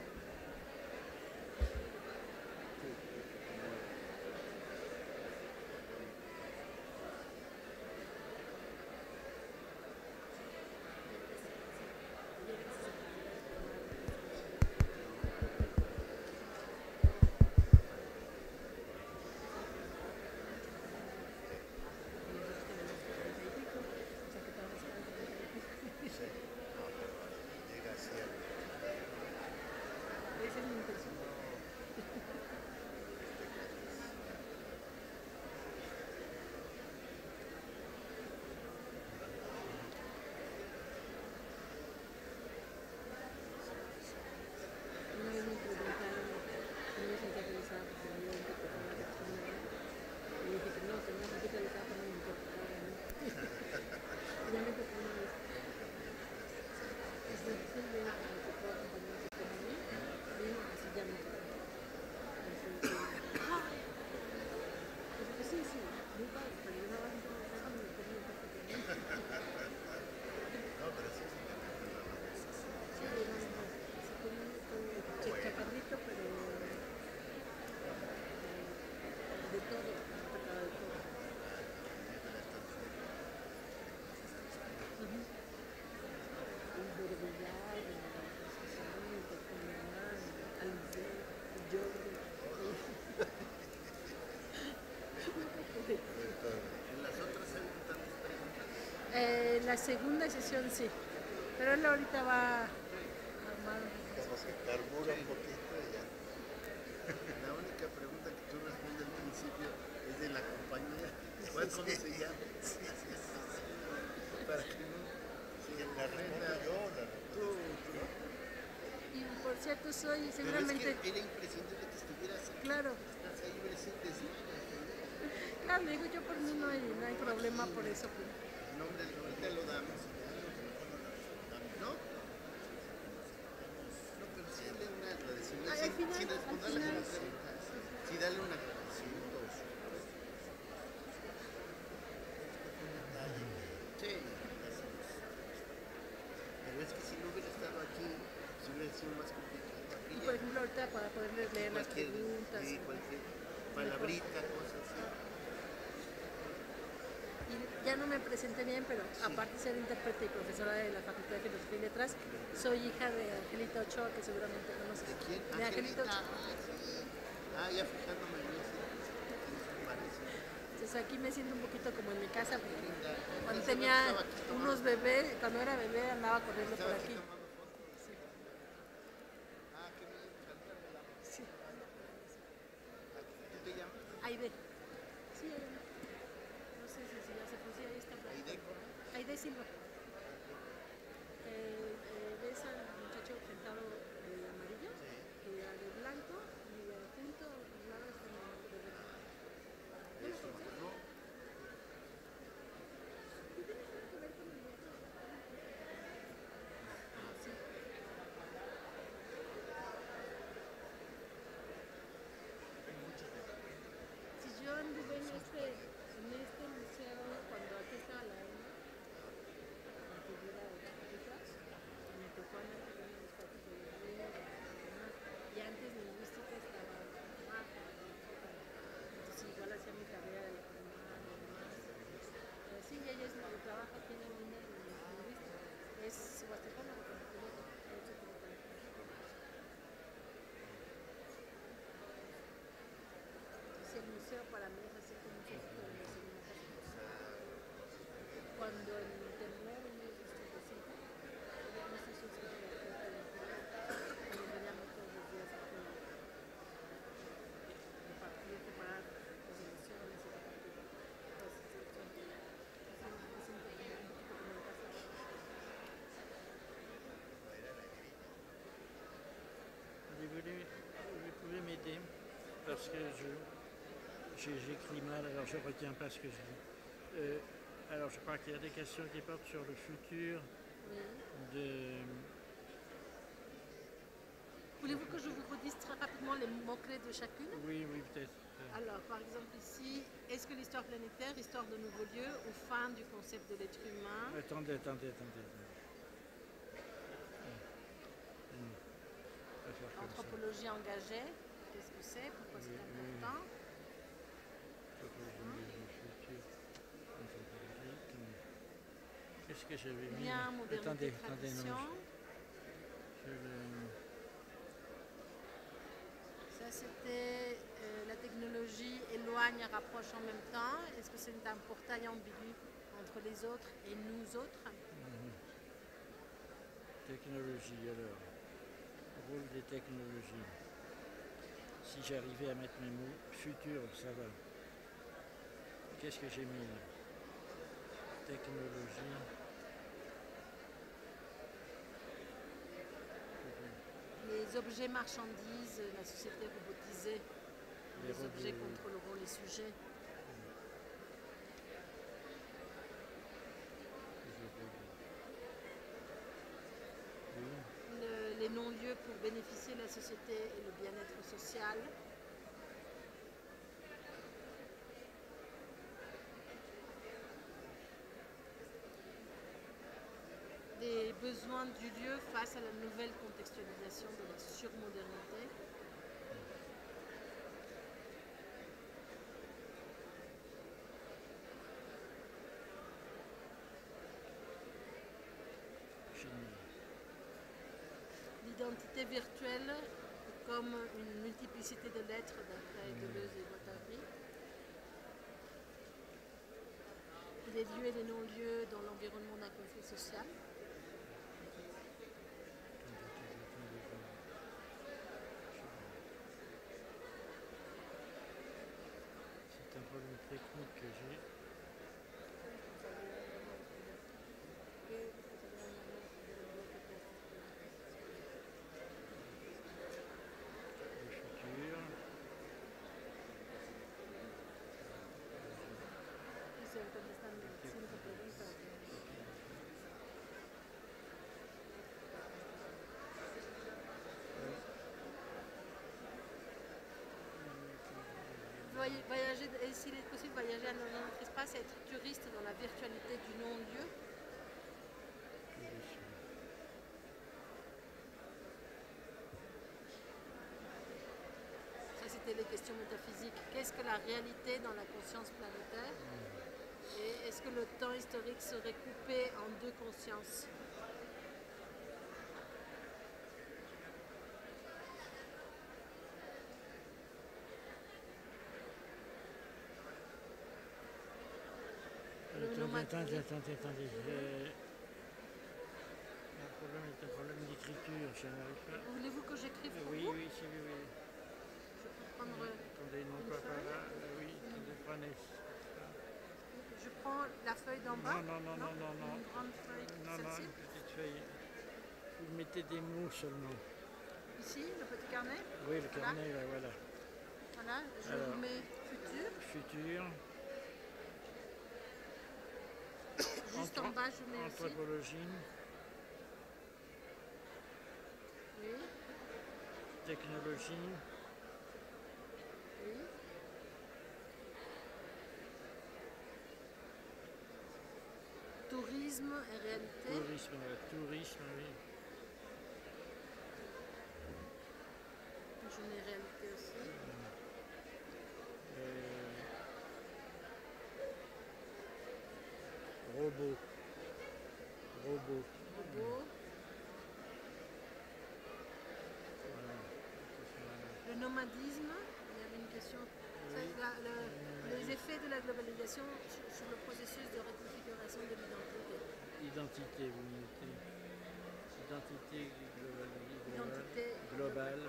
Llega así Esa es mi intención. Una vez me preguntaron si no me sentía realizada porque no había interpretado la lección. Y dije que no me sentía realizada porque no me interpretaba a mí. Y ya me tocó una vez. Es difícil ver a que puedo acompañar a su mí. Bien, así ya me tocó. Así que, pues sí, muy padre, pero yo no voy a interpretar cuando me pongo interpretar. No, pero sí, sí, Sí, así como chaparrito, pero de todo, tocaba de todo. El Bordellar, el Comunal, Alice, el Jordi. En las otras hay tantas preguntas. La segunda sesión sí, pero él ahorita va a armar. Como se carbura un poquito y ya. La única pregunta que tú respondes al principio es de la compañía. ¿Cómo se llama? Sí. Para que no. Sí, la reina. Tú. Y por cierto, soy Pero seguramente. es que era imprescindible que estuvieras aquí. Claro, Estás ahí presente. claro, digo yo por mí no hay problema por eso. Pues. versión más complicada. Aquí Y ya por ejemplo, ahorita para poderles leer las cualquier, preguntas. sí, y- cualquier palabrita, cosas así. Y ya no me presenté bien, pero aparte de ser intérprete y profesora de la Facultad de Filosofía y Letras, soy hija de Angelita Ochoa, que seguramente conoces. ¿De quién? De Angelita Ochoa. Sí. Ah, ya fijándome en eso. Sí, se parece. Entonces aquí me siento un poquito como en mi casa, porque Linda. cuando Hace rato tenía estaba aquí tomando- unos bebés, cuando era bebé andaba corriendo por Estaba aquí aquí. tomando fotos. Sí, Ah, qué bien, salúdamela. sí. ¿Tú te llamas? Aide. Sí, Aide. No sé si ya se puso, sí, ahí está. Aide, ¿cómo? Aide Silva. ¿Ves al muchacho sentado de amarillo? Sí. Y al de blanco y de junto a los lados de verde. ¿No lo Eso, conoces? no. ¿Qué tiene algo que ver con el otro? Ah, sí. Si yo anduve en este museo cuando aquí estaba la ENA, antes de la chiquita, me tocó andar con los cuates de los ríos, y antes lingüística estaba abajo. Entonces igual hacía mi tarea de la primaria y demás. Pero sí, ella es la que trabaja aquí en la UNED en lingüística. Es huastecana, porque me conoce. De hecho, como tal. Sí, el museo para mí es así como un poquito de mi segunda casa. Cuando el temblor en el 85, yo no sé si es que la puerta de la ciudad, cuando veníamos todos los días aquí de partir, preparar las emociones y repartir todas esas cosas. Sí, me siento como un poquito como en casa. Vous pouvez m'aider parce que j'écris mal, alors je ne retiens pas ce que je dis. Alors je crois qu'il y a des questions qui portent sur le futur Oui. de... Voulez-vous que je vous redise très rapidement les mots-clés de chacune? Oui, oui, peut-être. Alors, par exemple ici, est-ce que l'histoire planétaire, histoire de nouveaux lieux ou fin du concept de l'être humain? Attendez. On va faire comme ça. Anthropologie engagée, qu'est-ce que c'est? Pourquoi c'est important? Qu'est-ce que j'avais mis Lien, là? modernité, Attendez, tradition. non. Ça, c'était la technologie éloigne, rapproche en même temps. Est-ce que c'est un portail ambigu entre les autres et nous autres? Technologie, alors. Rôle des technologies. Si j'arrivais à mettre mes mots, futur, ça va. Qu'est-ce que j'ai mis là? Technologie. Les objets marchandises, la société robotisée. Les objets contrôleront les sujets. Les non-lieux pour bénéficier de la société et le bien-être social. Des besoins du lieu face à la nouvelle contextualisation de la surmodernité. L'identité virtuelle comme une multiplicité de lettres d'après Deleuze et Guattari. Les lieux et les non-lieux dans l'environnement d'un conflit social. C'est un problème technique que j'ai. Le futur. Se contestan 5 preguntas. Voyager, et s'il est possible, voyager dans un autre espace et être touriste dans la virtualité du non-lieu. des questions métaphysiques. Qu'est-ce que la réalité dans la conscience planétaire? Et est-ce que le temps historique serait coupé en deux consciences? Attendez. Un problème d'écriture, je n'arrive pas. Voulez-vous que j'écrive pour Oui, vous? oui, si oui. Je peux prendre Attendez, non, pas par là. Oui, attendez, prenez. Je prends la feuille d'en bas? Non. Une grande feuille, Non, celle-ci? une petite feuille. Vous mettez des mots seulement. Ici, le petit carnet? Oui, le carnet, là, voilà. Voilà, je Alors, vous mets futur. Futur. Juste en bas, je mets aussi. Anthropologie. Oui, Technologie. oui. Tourisme et réalité. Tourisme, oui. Je mets réalité aussi. Robot. Robot. Le nomadisme, il y avait une question. Les effets de la globalisation sur le processus de reconfiguration de l'identité. Identité, vous mettez. Identité Identité globale.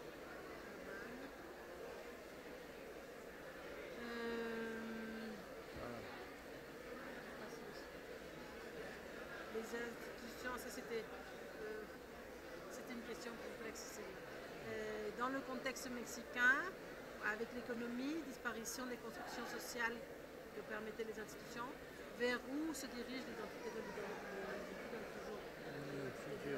Les institutions, ça c'était une question complexe. Dans le contexte mexicain, avec l'économie, disparition des constructions sociales que permettaient les institutions, vers où se dirige l'identité de Futur.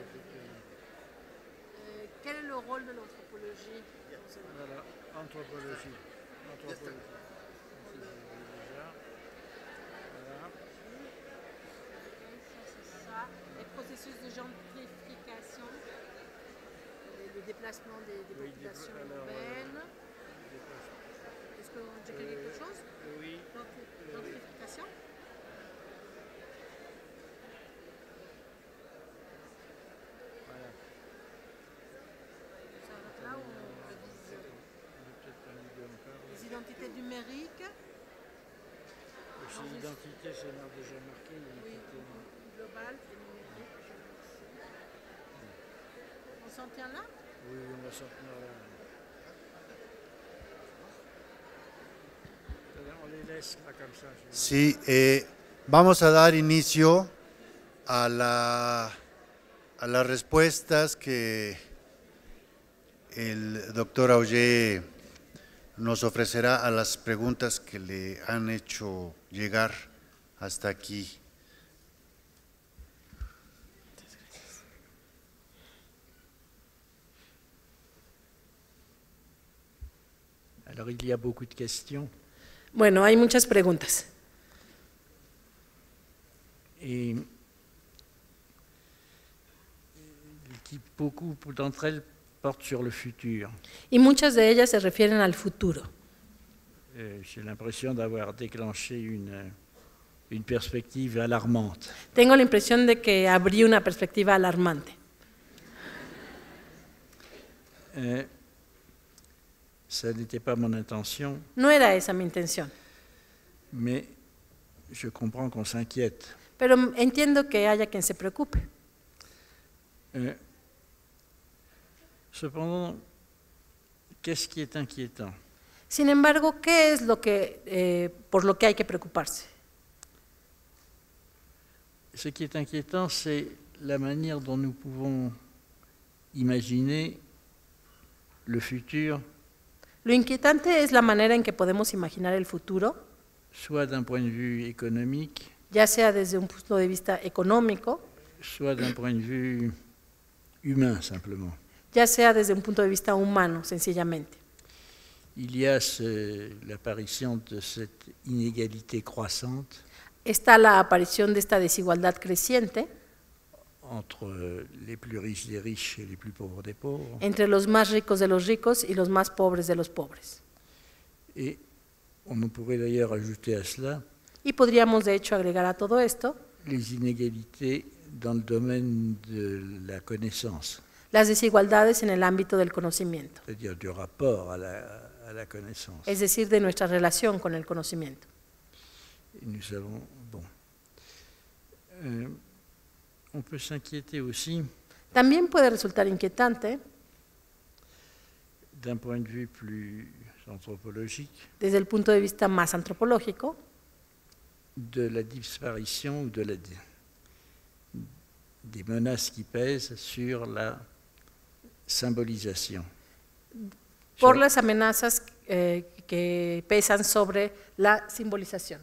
quel est le rôle de l'anthropologie dans ce domaine? Voilà, anthropologie. Déjà. Voilà. C'est ça. Les processus de gentrification, le déplacement des populations urbaines. Est-ce qu'on dit quelque chose? Oui. Gentrification? Voilà. Ça va là où on revise les identités numériques? Aussi, l'identité, c'est déjà marqué. Oui, globale et numérique. On s'en tient là? Oui, on va s'en tenir là. On les laisse là comme ça. Sí, vamos a dar inicio a las respuestas que el doctor Auger nos ofrecerá a las preguntas que le han hecho llegar hasta aquí. Alors, il y a beaucoup de questions. Bueno, hay muchas preguntas. Et beaucoup d'entre elles portent sur le futur. Y muchas de ellas se refieren al futuro. J'ai l'impression d'avoir déclenché une perspective alarmante. Tengo la impresión de que abrí una perspectiva alarmante. Ça n'était pas mon intention, No era esa mi intención, mais je comprends qu'on s'inquiète. pero entiendo que haya quien se preocupe. Cependant, qu'est-ce qui est inquiétant? Sin embargo, ¿qué es por lo que hay que preocuparse? Ce qui est inquiétant, c'est la manière dont nous pouvons imaginer le futur, Lo inquietante es la manera en que podemos imaginar el futuro, soit d'un point de vue économique, ya sea desde un punto de vista económico, soit d'un point de vue humain simplement. ya sea desde un punto de vista humano, sencillamente. Il y a l'apparition de cette inégalité croissante Está la aparición de esta desigualdad creciente entre les plus riches des riches et les plus pauvres des pauvres. entre los más ricos de los ricos y los más pobres de los pobres. Et on pourrait d'ailleurs ajouter à cela Y podríamos de hecho agregar a todo esto les inégalités dans le domaine de la connaissance, las desigualdades en el ámbito del conocimiento, c'est-à-dire du rapport à la connaissance. es decir, de nuestra relación con el conocimiento. Et nous savons, bon, on peut s'inquiéter aussi También puede resultar inquietante, d'un point de vue plus anthropologique, desde el punto de vista más antropológico, de la disparition ou des menaces qui pèsent sur la symbolisation. por las amenazas que pesan sobre la simbolización.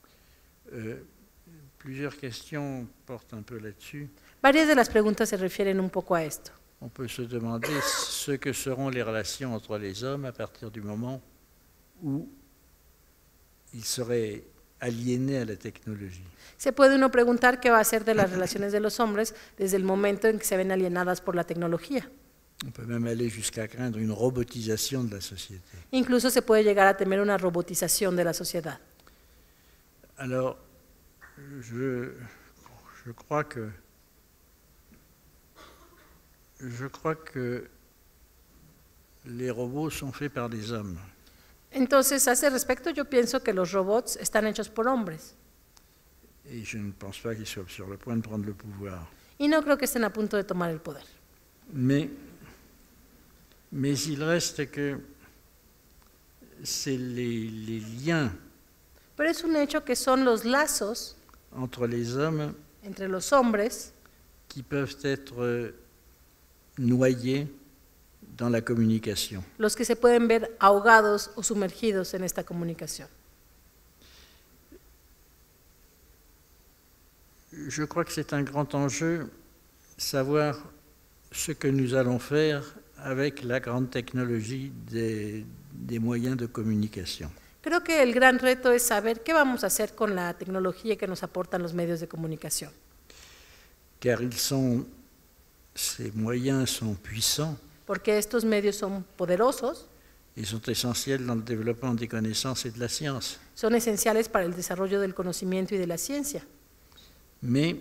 Plusieurs questions portent un peu là-dessus. Varias de las preguntas se refieren un poco a esto. On peut se demander ce que seront les relations entre les hommes à partir du moment où ils seraient aliénés à la technologie. Se puede uno preguntar qué va a ser de las relaciones de los hombres desde el momento en que se ven alienadas por la tecnología. On peut même aller jusqu'à craindre une robotisation de la société. Incluso se puede llegar a temer una robotización de la sociedad. Alors, je crois que les robots sont faits par des hommes. Entonces, a ese respecto, yo pienso que los robots están hechos por hombres. Et je ne pense pas qu'ils soient sur le point de prendre le pouvoir. Y no creo que estén a punto de tomar el poder. Mais il reste que c'est les liens Pero es un hecho que son los lazos entre les hommes entre los hombres qui peuvent être noyés dans la communication. los que se pueden ver ahogados o sumergidos en esta comunicación. Je crois que c'est un grand enjeu, savoir ce que nous allons faire avec la grande technologie des moyens de communication. Creo que el gran reto es saber qué vamos a hacer con la tecnología que nos aportan los medios de comunicación. Car ces moyens sont puissants Porque estos medios son poderosos, et sont essentiels dans le développement des connaissances et de la science. son esenciales para el desarrollo del conocimiento y de la ciencia. Mais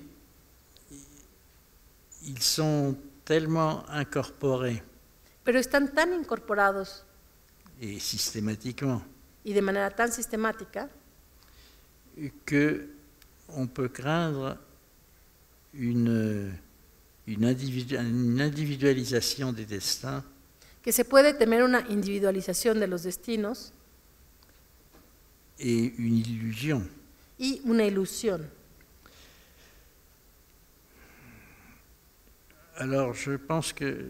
ils sont tellement incorporés Pero están tan incorporados et systématiquement y de manera tan sistemática qu'on peut craindre une individualisation des destins que se puede temer una individualización de los destinos et une illusion. y una ilusión. Alors, je pense que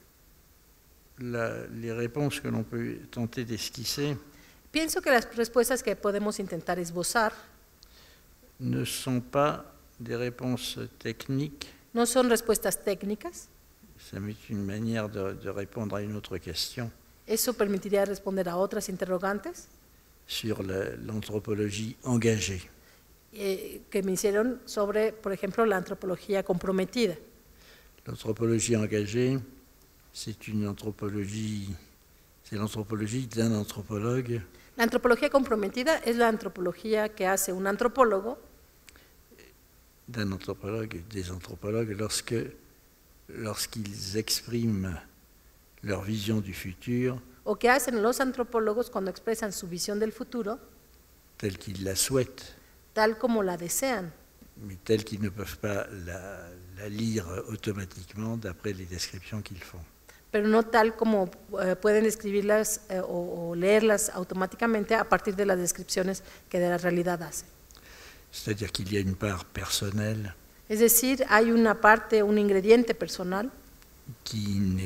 les réponses que l'on peut tenter d'esquisser Pienso que las respuestas que podemos intentar esbozar ne sont pas des réponses techniques. no son respuestas técnicas. Ça m'est une manière de répondre à une autre question Eso permitiría responder a otras interrogantes sur l'anthropologie engagée. Que me hicieron sobre, por ejemplo, la antropología comprometida. L'anthropologie engagée, c'est l'anthropologie d'un anthropologue La antropología comprometida es la antropología que hace un antropólogo, des anthropologues, lorsqu'ils expriment leur vision du futur o que hacen los antropólogos cuando expresan su visión del futuro, telle qu'ils la souhaitent, tal como la desean, mais telle qu'ils ne peuvent pas la lire automatiquement d'après les descriptions qu'ils font. pero no tal como pueden escribirlas o leerlas automáticamente a partir de las descripciones que de la realidad hacen. C'est-à-dire qu'il y a une part personnelle Es decir, hay una parte, un ingrediente personal qui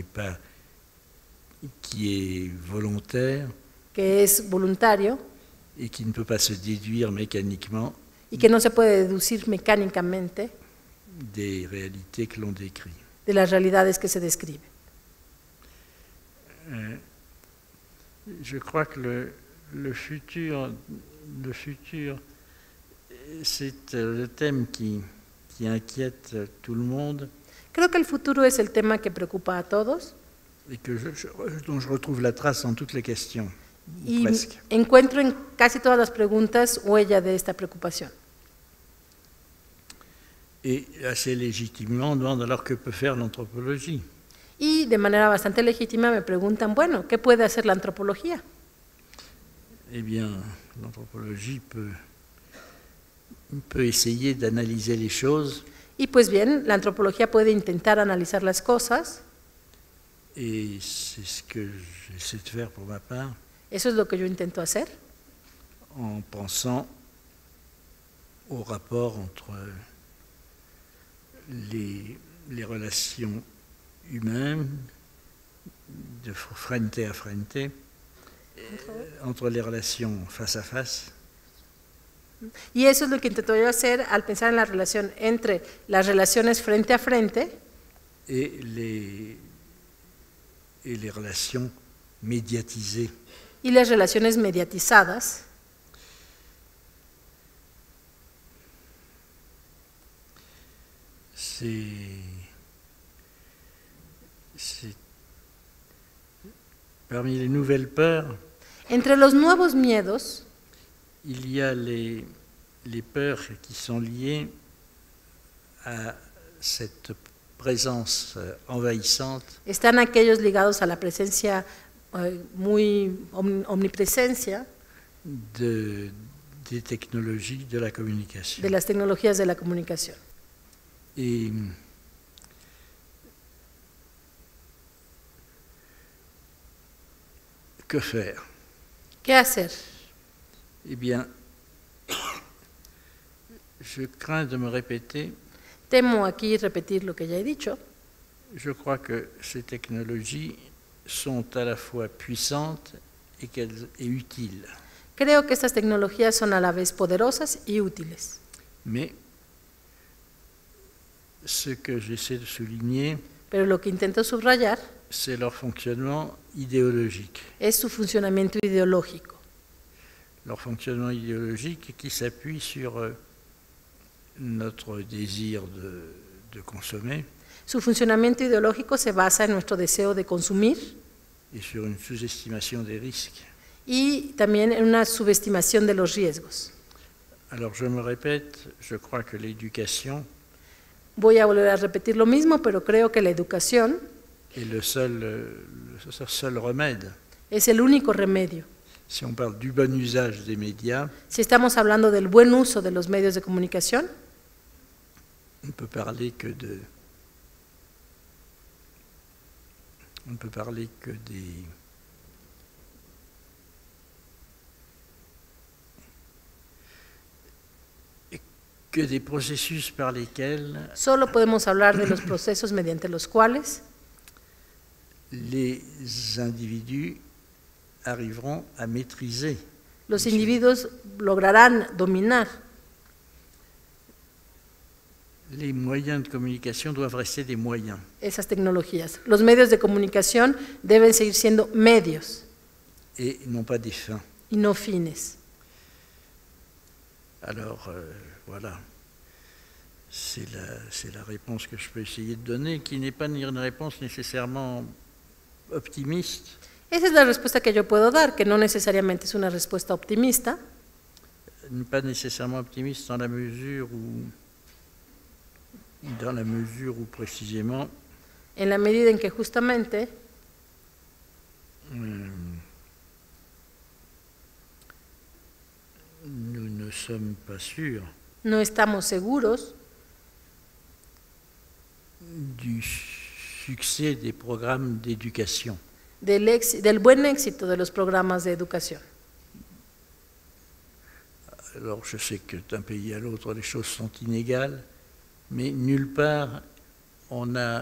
est volontaire que es voluntario et qui ne peut pas se déduire mécaniquement y que no se puede deducir mecánicamente des réalités que l'on décrit. de las realidades que se describen. Je crois que le futur, c'est le thème qui inquiète tout le monde Creo que el futuro es el tema que preocupa a todos et dont je retrouve la trace dans toutes les questions. Y presque. encuentro en casi todas las preguntas huella de esta preocupación. Et assez légitimement, on demande alors que peut faire l'anthropologie. Y de manera bastante legítima me preguntan, bueno, ¿qué puede hacer la antropología? Eh bien, l'anthropologie peut essayer d'analyser les choses, Y pues bien, la antropología puede intentar analizar las cosas, et c'est ce que j'essaie de faire pour ma part, eso es lo que yo intento hacer, en pensant au rapport entre les relations humaines, de frente à frente, entre les relations face à face, y eso es lo que intento yo hacer al pensar en la relación entre las relaciones frente a frente et les relations médiatisées. y las relaciones mediatizadas. C'est parmi les nouvelles peurs, Entre los nuevos miedos il y a les peurs qui sont liées à cette présence envahissante están aquellos ligados a la presencia muy omnipresencia des technologies de la communication. de las tecnologías de la comunicación. Et que faire? ¿Qué hacer? Eh bien, je crains de me répéter. Temo aquí repetir lo que ya he dicho. Je crois que ces technologies sont à la fois puissantes et utiles. Creo que estas tecnologías son a la vez poderosas y útiles. Mais ce que j'essaie de souligner, Pero lo que intento subrayar c'est leur fonctionnement idéologique. es su funcionamiento ideológico. Leur fonctionnement idéologique qui s'appuie sur notre désir de consommer Su funcionamiento ideológico se basa en nuestro deseo de consumir et sur une sous-estimation des risques. y también en una subestimación de los riesgos. Alors je me répète, je crois que l'éducation Voy a volver a repetir lo mismo, pero creo que la educación est le seul remède. es el único remedio. Si on parle du bon usage des médias, Si estamos hablando del buen uso de los medios de comunicación, on peut parler que des processus par lesquels solo podemos hablar de los procesos mediante los cuales les individus arriveront à maîtriser los individuos lograrán dominar. les moyens de communication doivent rester des moyens. Esas tecnologías. Los medios de comunicación deben seguir siendo medios Et non pas des fins. y no fines. Alors, voilà, c'est la réponse que je peux essayer de donner, qui n'est pas une réponse nécessairement optimiste, Esa es la respuesta que yo puedo dar, que no necesariamente es una respuesta optimista, pas nécessairement optimiste dans la mesure où précisément en la medida en que justamente nous ne sommes pas sûrs no estamos seguros du succès des programmes d'éducation. del buen éxito de los programas de educación. Alors je sais que d'un pays à l'autre les choses sont inégales, mais nulle part on a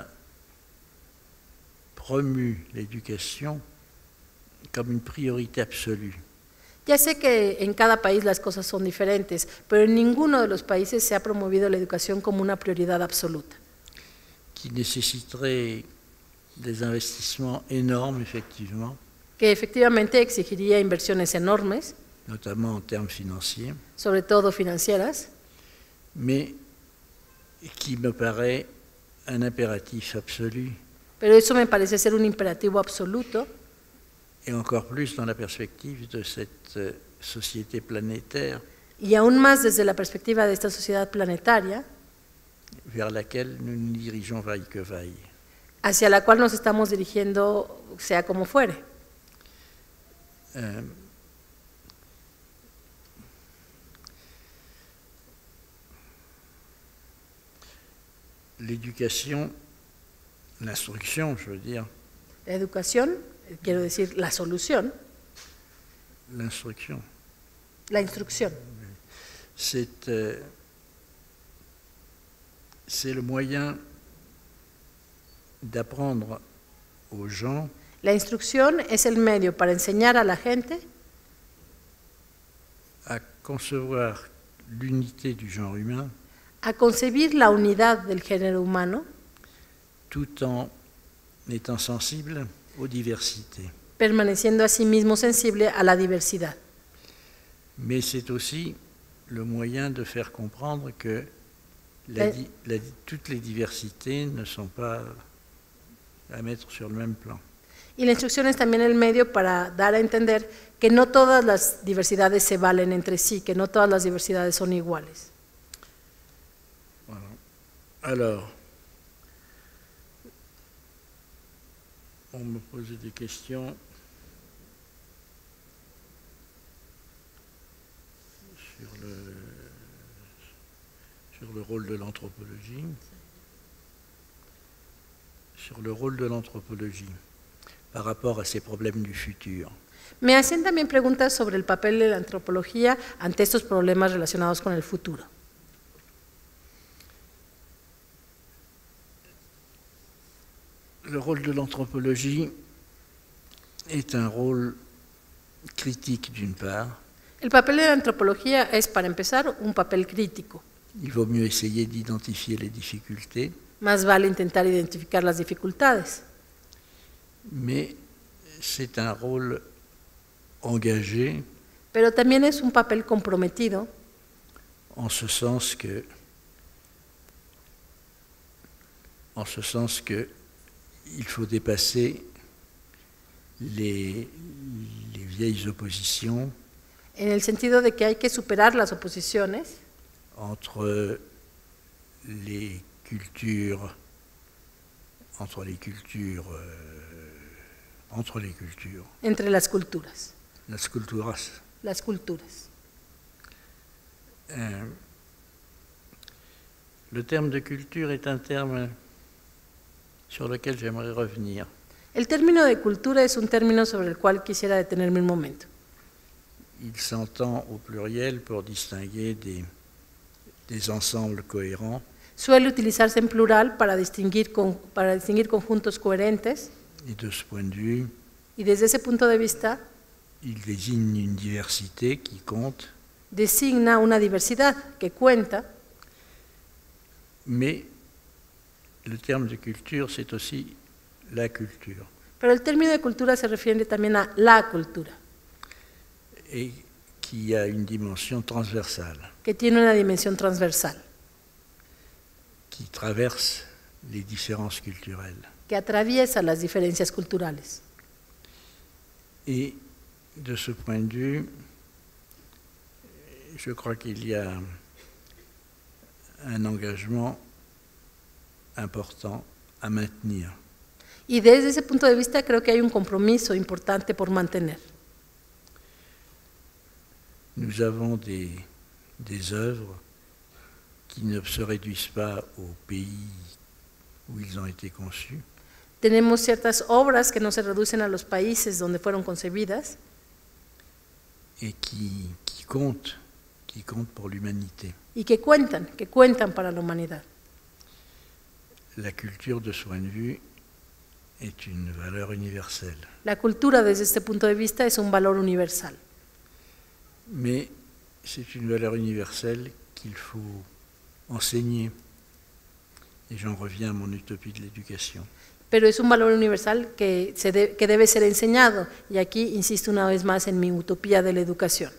promu l'éducation comme une priorité absolue. Ya sé que en cada país las cosas son diferentes, pero en ninguno de los países se ha promovido la educación como una prioridad absoluta, Qui nécessiterait des investissements énormes, effectivement, que efectivamente exigiría inversiones enormes, notamment en termes financiers, sobre todo financieras, mais qui me paraît un impératif absolu pero eso me parece ser un imperativo absoluto Et encore plus dans la perspective de cette société planétaire y aún más desde la perspectiva de esta sociedad planetaria, vers laquelle nous nous dirigeons vaille que vaille. hacia la cual nos estamos dirigiendo, sea como fuere. L'éducation, l'instruction, je veux dire, La educación, quiero decir, la solución, l'instruction, la instrucción, c'est le moyen d'apprendre aux gens la instrucción es el medio para enseñar a la gente à concevoir l'unité du genre humain a concebir la unidad del género humano, tout en étant sensible aux diversités. permaneciendo a sí mismo sensible a la diversidad. Mais c'est aussi le moyen de faire comprendre que toutes les diversités ne sont pas à mettre sur le même plan. Y la instrucción es también el medio para dar a entender que no todas las diversidades se valen entre sí, que no todas las diversidades son iguales. Voilà. Alors, on me posait des questions sur le rôle de l'anthropologie. Sur le rôle de l'anthropologie par rapport a ces problèmes du futur. Me hacen también preguntas sobre el papel de la antropología ante estos problemas relacionados con el futuro. Le rôle de l'anthropologie est un rôle critique d'une part. El papel de la antropología es, para empezar, un papel crítico. Il vaut mieux essayer d'identifier les difficultés, Más vale intentar identificar las dificultades. mais c'est un rôle engagé Pero también es un papel comprometido, en ce sens que il faut dépasser les vieilles oppositions en el sentido de que hay que superar las oposiciones entre les cultures, entre les cultures, entre las culturas. las culturas. Las culturas. Le terme de culture est un terme sur lequel j'aimerais revenir. El término de cultura es un término sobre el cual quisiera detenerme un momento. Il s'entend au pluriel pour distinguer des ensembles cohérents. Suele utilizarse en plural para distinguir conjuntos coherentes, Et de ce point de vue, y desde ese punto de vista il désigne une diversité qui compte, designa una diversidad que cuenta, mais le terme de culture, c'est aussi la culture, pero el término de cultura se refiere también a la cultura, et qui a une dimension transversale, que tiene una dimensión transversal, qui traverse les différences culturelles. que atraviesa las diferencias culturales. Et de ce point de vue, je crois qu'il y a un engagement important à maintenir. Y desde ese punto de vista creo que hay un compromiso importante por mantener. Nous avons des œuvres qui ne se réduisent pas au pays où ils ont été conçus, Tenemos ciertas obras que no se reducen a los países donde fueron concebidas et qui comptent pour l'humanité. y que cuentan para la humanidad. La culture, de ce point de vue, est une valeur universelle. La cultura desde este punto de vista es un valor universal, Mais c'est une valeur universelle qu'il faut enseigner. Et j'en reviens à mon utopie de l'éducation. pero es un valor universal que debe ser enseñado. Y aquí insisto una vez más en mi utopía de la educación.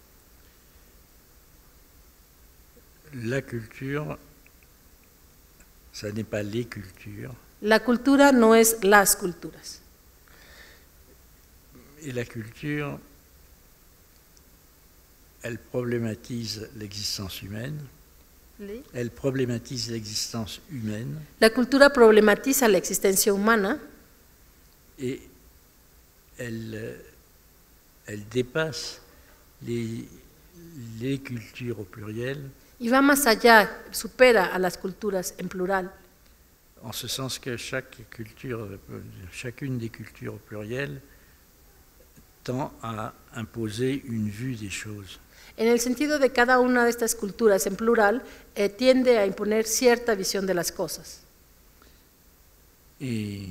La culture, ça n'est pas les cultures, La cultura no es las culturas, Et la culture, elle problématise l'existence humaine. Elle problématise l'existence humaine. La cultura problematiza la existencia humana. Et elle dépasse les cultures au pluriel. Y va más allá, supera a las culturas en plural. En ce sens que chacune des cultures au pluriel tend à imposer une vue des choses. En el sentido de cada una de estas culturas en plural, tiende a imponer cierta visión de las cosas. Et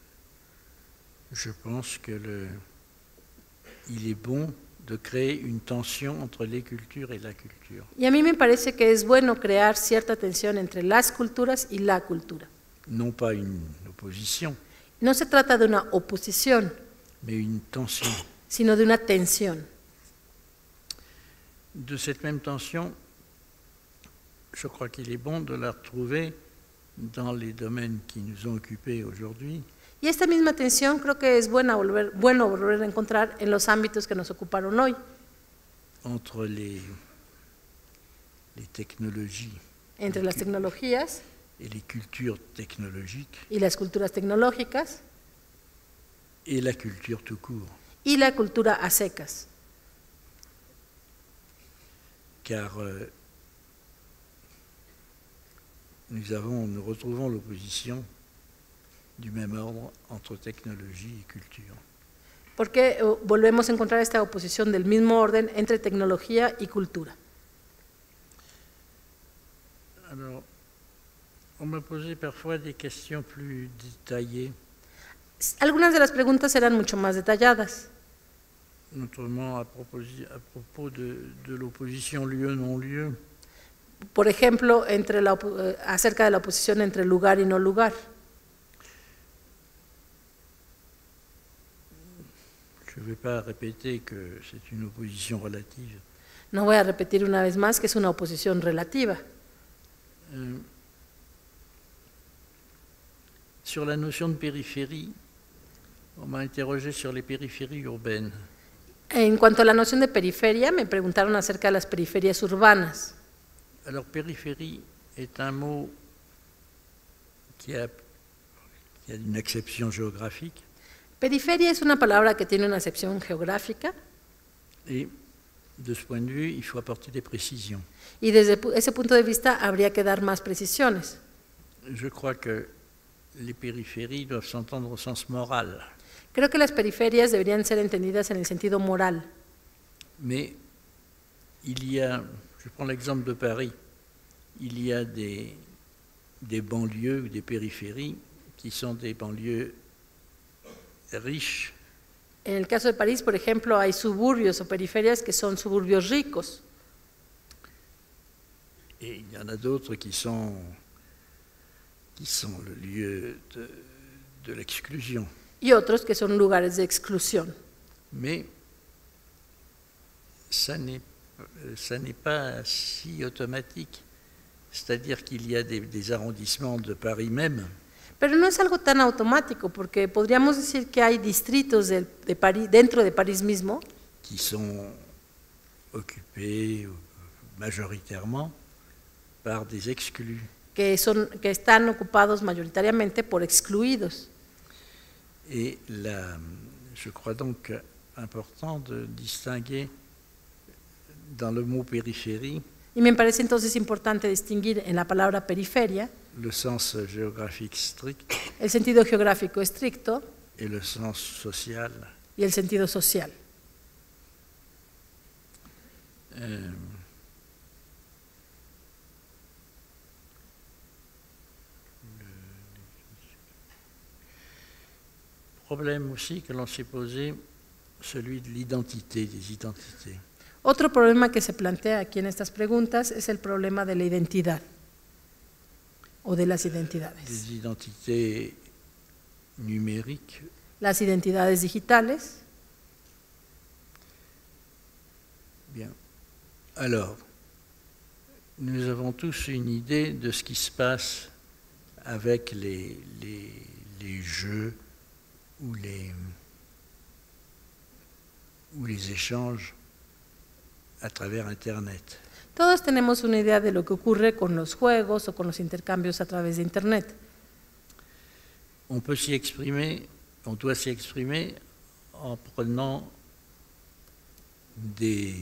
je pense que il est bon de créer une tension entre les cultures et la culture. Y a mí me parece que es bueno crear cierta tensión entre las culturas y la cultura. Non pas une opposition, No se trata de una oposición, mais une tension. sino de una tensión. De cette même tension, je crois qu'il est bon de la retrouver dans les domaines qui nous ont occupés aujourd'hui. Y esta misma tensión creo que es bueno volver a encontrar en los ámbitos que nos ocuparon hoy, Entre les technologies entre las tecnologías et les cultures technologiques y las culturas tecnológicas et la culture tout court. y la cultura a secas. Car nous retrouvons l'opposition du même ordre entre technologie et culture. Porque volvemos a encontrar esta oposición del mismo orden entre tecnología y cultura. Alors, on m'a posé parfois des questions plus détaillées, Algunas de las preguntas eran mucho más detalladas, notamment à propos de l'opposition lieu-non-lieu. por ejemplo, acerca de la oposición entre lugar y no lugar. Je ne vais pas répéter que c'est une opposition relative. No voy a repetir una vez más que es una oposición relativa. Sur la notion de périphérie, on m'a interrogé sur les périphéries urbaines. En cuanto a la noción de periferia, me preguntaron acerca de las periferias urbanas. Alors, périphérie est un mot qui a une acception géographique Periferia es una palabra que tiene una acepción geográfica et de ce point de vue, il faut apporter des précisions. y desde ese punto de vista habría que dar más precisiones. Je crois que les périphéries doivent s'entendre au sens moral, Creo que las periferias deberían ser entendidas en el sentido moral, mais il y a, je prends l'exemple de Paris, il y a des banlieues ou des périphéries qui sont des banlieues riches. En el caso de París, por ejemplo, hay suburbios o periferias que son suburbios ricos Et il y en a d'autres qui sont le lieu de l'exclusion. y otros que son lugares de exclusión. Mais ça n'est pas si automatique. C'est-à-dire qu'il y a des arrondissements de Paris même Pero no es algo tan automático, porque podríamos decir que hay distritos de París, dentro de París mismo, qui sont occupés majoritairement par des exclus. que están ocupados mayoritariamente por excluidos. Et je crois donc important de distinguer dans le mot périphérie Y me parece entonces importante distinguir en la palabra periferia le sens géographique strict el sentido geográfico estricto et le sens social. y el sentido social. Problème aussi que l'on s'est posé, celui de l'identité, des identités. Otro problema que se plantea aquí en estas preguntas es el problema de la identidad o de las identidades. Des identités numériques, Las identidades digitales. bien. Alors, nous avons tous une idée de ce qui se passe avec les jeux ou ou les échanges à travers Internet. Todos tenemos una idea de lo que ocurre con los juegos o con los intercambios a través de Internet. On peut s'y exprimer, on doit s'y exprimer en prenant des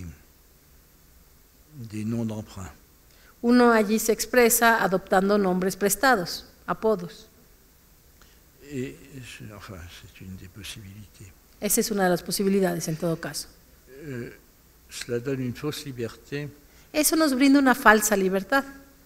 noms d'emprunt. Uno allí se expresa adoptando nombres prestados, apodos. Et enfin, c'est une des possibilités. Esa es una de las posibilidades en todo caso. Cela donne une fausse liberté Eso nos brinda una falsa libertad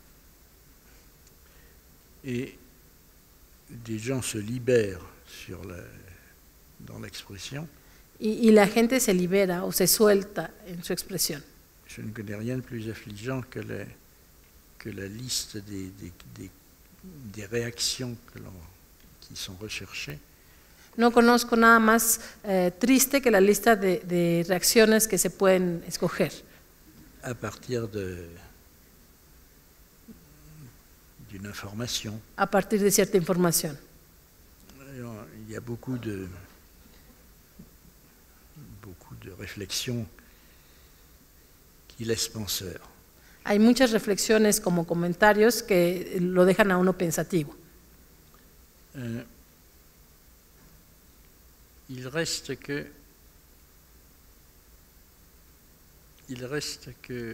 et des gens se libèrent dans l'expression. y la gente se libera o se suelta en su expresión. Je ne connais rien de plus affligeant que la liste des réactions qui sont recherchées. No conozco nada más triste que la lista de reacciones que se pueden escoger À partir d'une information. a partir de cierta información. Il y a beaucoup de réflexions qui laissent penseur. Hay muchas reflexiones como comentarios que lo dejan a uno pensativo. Il reste que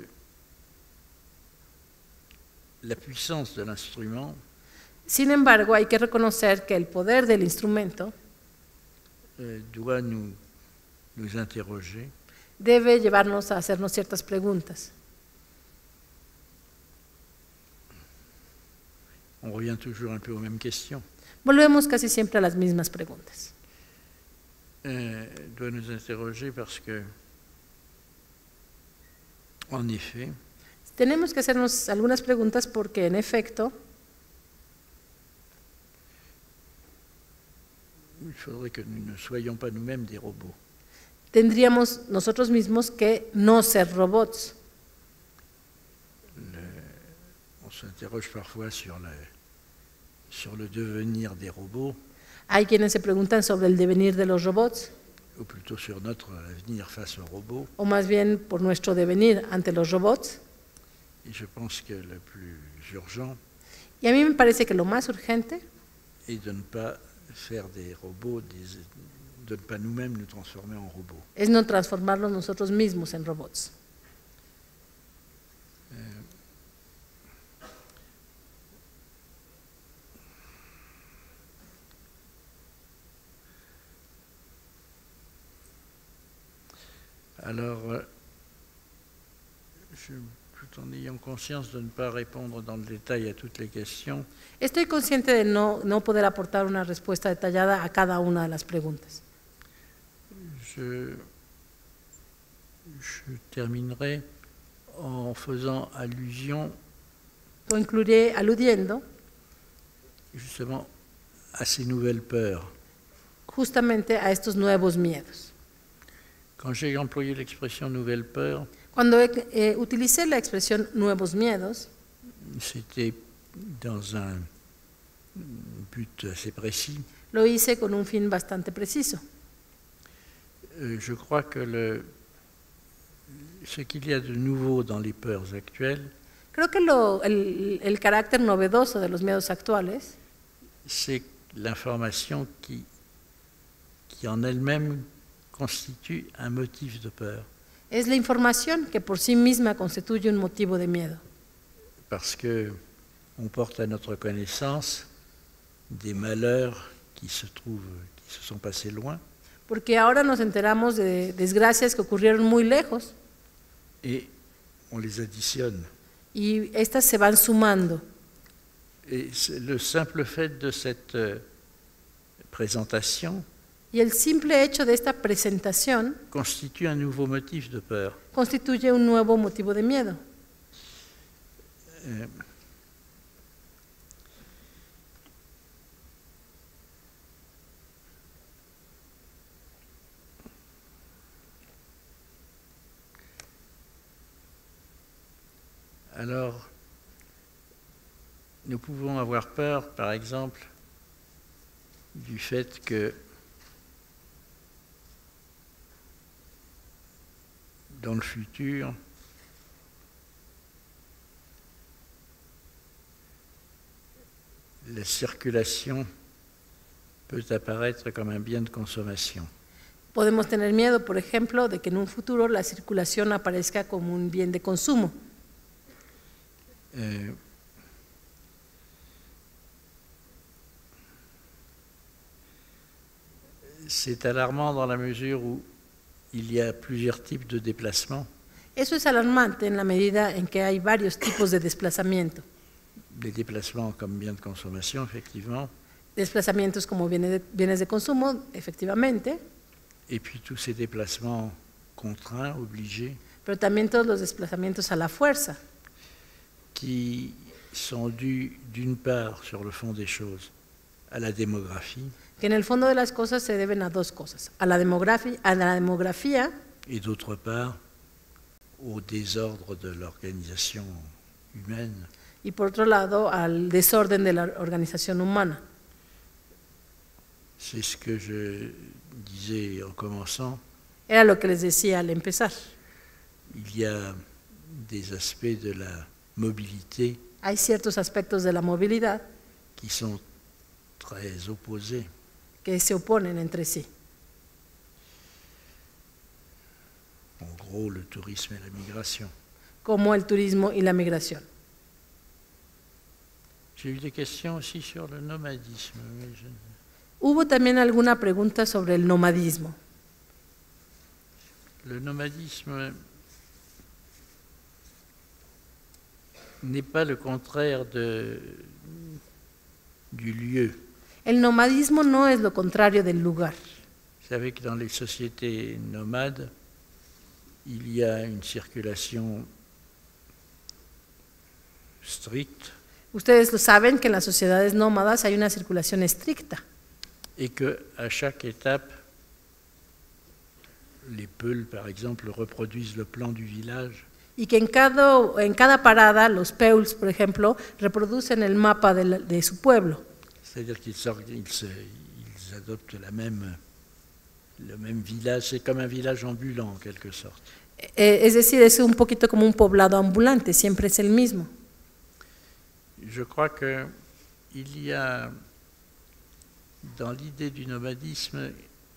la puissance de l'instrument Sin embargo, hay que reconocer que el poder del instrumento doit nous interroger debe llevarnos a hacernos ciertas preguntas. On revient toujours un peu aux mêmes questions. Volvemos casi siempre a las mismas preguntas. Doit nous interroger parce que, en effet, Tenemos que hacernos algunas preguntas porque, en efecto, il faudrait que nous ne soyons pas nous-mêmes des robots. tendríamos nosotros mismos que no ser robots. On s'interroge parfois sur le devenir des robots, Hay quienes se preguntan sobre el devenir de los robots, ou plutôt sur notre avenir face aux robots. o más bien por nuestro devenir ante los robots. Et je pense que le plus urgent Y a mí me parece que lo más urgente est de ne pas faire des robots, de ne pas nous-mêmes nous transformer en robots. es no transformarnos nosotros mismos en robots. Alors, tout en ayant conscience de ne pas répondre dans le détail à toutes les questions, Estoy consciente de no poder aportar una respuesta detallada a cada una de las preguntas. je terminerai en faisant allusion Concluiré aludiendo justement à ces nouvelles peurs. justamente a estos nuevos miedos. Quand j'ai employé l'expression nouvelle peur, Cuando utilicé la expresión nuevos miedos, c'était dans un but assez précis. lo hice con un fin bastante preciso. Je crois que ce qu'il y a de nouveau dans les peurs actuelles, Creo que el carácter novedoso de los miedos actuales c'est l'information qui en elle-même constitue un motif de peur. es la información que por sí misma constituye un motivo de miedo, Parce que on porte à notre connaissance des malheurs qui se sont passés loin, porque ahora nos enteramos de desgracias que ocurrieron muy lejos et on les additionne. y estas se van sumando. Et le simple fait de cette présentation Y el simple hecho de esta presentación constitue un nouveau motif de peur. constituye un nuevo motivo de miedo. Alors, nous pouvons avoir peur, par exemple, du fait que dans le futur, la circulation peut apparaître comme un bien de consommation. Podemos tener miedo, por ejemplo, de que en un futuro la circulación aparezca como un bien de consumo. C'est alarmant dans la mesure où il y a plusieurs types de déplacements. Eso es alarmante en la medida en que hay varios tipos de desplazamiento. Des déplacements comme biens de consommation, effectivement, Desplazamientos como bienes de consumo, efectivamente, et puis tous ces déplacements contraints, obligés, pero también todos los desplazamientos a la fuerza, qui sont dus d'une part, sur le fond des choses, à la démographie, que en el fondo de las cosas se deben a dos cosas, a la demografía et d'autre part, au désordre de l'organisation humaine. y por otro lado al desorden de la organización humana. C'est ce que je disais en commençant. Era lo que les decía al empezar. Il y a des aspects de la mobilité Hay ciertos aspectos de la movilidad qui sont très opposés. que se oponen entre sí. En gros, le tourisme et la migration. Como el turismo y la migración. J'ai eu des questions aussi sur le nomadisme. Mais Hubo también alguna pregunta sobre el nomadismo. le nomadisme n'est pas le contraire du lieu. El nomadismo no es lo contrario del lugar. Vous savez que dans les sociétés nomades, il y a une circulation stricte Ustedes lo saben que en las sociedades nómadas hay una circulación estricta et qu'à chaque étape, les Peuls, par exemple, reproduisent le plan du village. y que en cada parada los Peuls, por ejemplo, reproducen el mapa de su pueblo. C'est-à-dire qu'ils adoptent le même village. C'est comme un village ambulant, en quelque sorte. Es decir, es un poquito como un poblado ambulante, siempre es el mismo. Je crois qu'il y a dans l'idée du nomadisme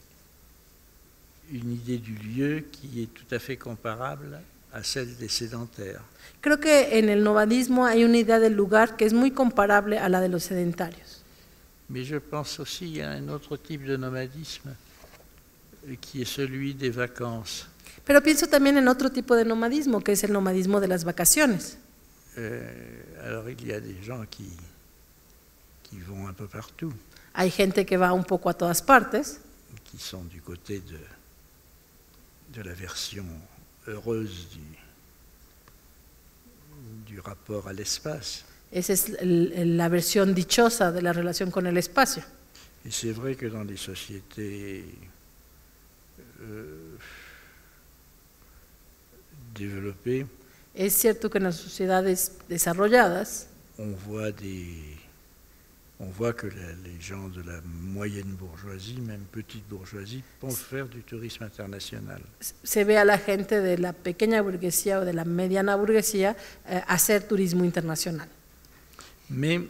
une idée du lieu qui est tout à fait comparable à celle des sédentaires. Creo que en el nomadismo hay una idea del lugar que es muy comparable a la de los sedentarios. Mais je pense aussi à un autre type de nomadisme qui est celui des vacances. Pero pienso también en otro tipo de nomadismo, que es el nomadismo de las vacaciones. Alors il y a des gens qui vont un peu partout, Hay gente que va un poco a todas partes, qui sont du côté de la version heureuse du rapport à l'espace. esa es la versión dichosa de la relación con el espacio. Et c'est vrai que dans les sociétés développées, Es cierto que en las sociedades desarrolladas on voit que les gens de la moyenne bourgeoisie, même petite bourgeoisie, peuvent faire du tourisme international. se ve a la gente de la pequeña burguesía o de la mediana burguesía hacer turismo internacional. Mais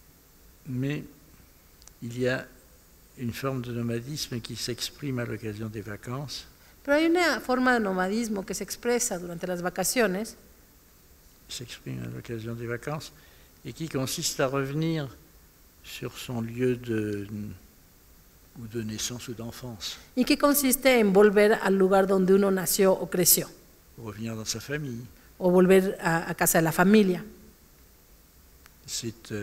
il y a une forme de nomadisme qui s'exprime à l'occasion des vacances, Pero hay una forma de nomadismo que se expresa durante las vacaciones et qui consiste à revenir sur son lieu de naissance ou d'enfance, y que consiste en volver al lugar donde uno nació o creció, revenir dans sa famille. o volver a casa de la familia. C'est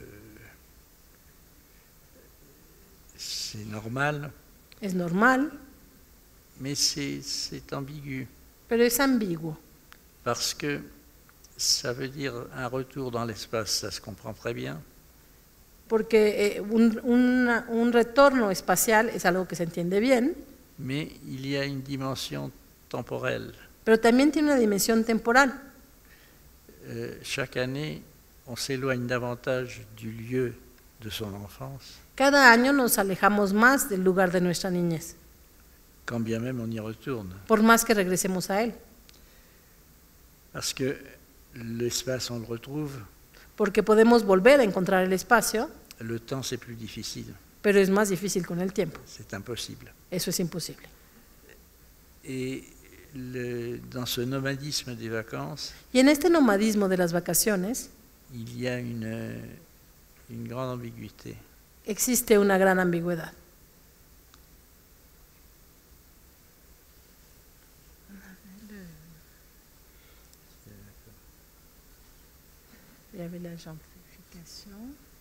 normal, Es normal, mais c'est ambigu, pero es ambiguo, parce que ça veut dire un retour dans l'espace, ça se comprend très bien, porque un retorno espacial es algo que se entiende bien, mais il y a une dimension temporelle. pero también tiene una dimensión temporal. Chaque année, on s'éloigne davantage du lieu de son enfance, Cada año nos alejamos más del lugar de nuestra niñez, quand bien même on y retourne. por más que regresemos a él. Parce que l'espace, on le retrouve, porque podemos volver a encontrar el espacio, le temps, c'est plus difficile, pero es más difícil con el tiempo. c'est impossible. Eso es imposible. Et dans ce nomadisme des vacances, Y en este nomadismo de las vacaciones il y a une grande ambiguïté. existe una gran ambigüedad. Il y avait la gentrification,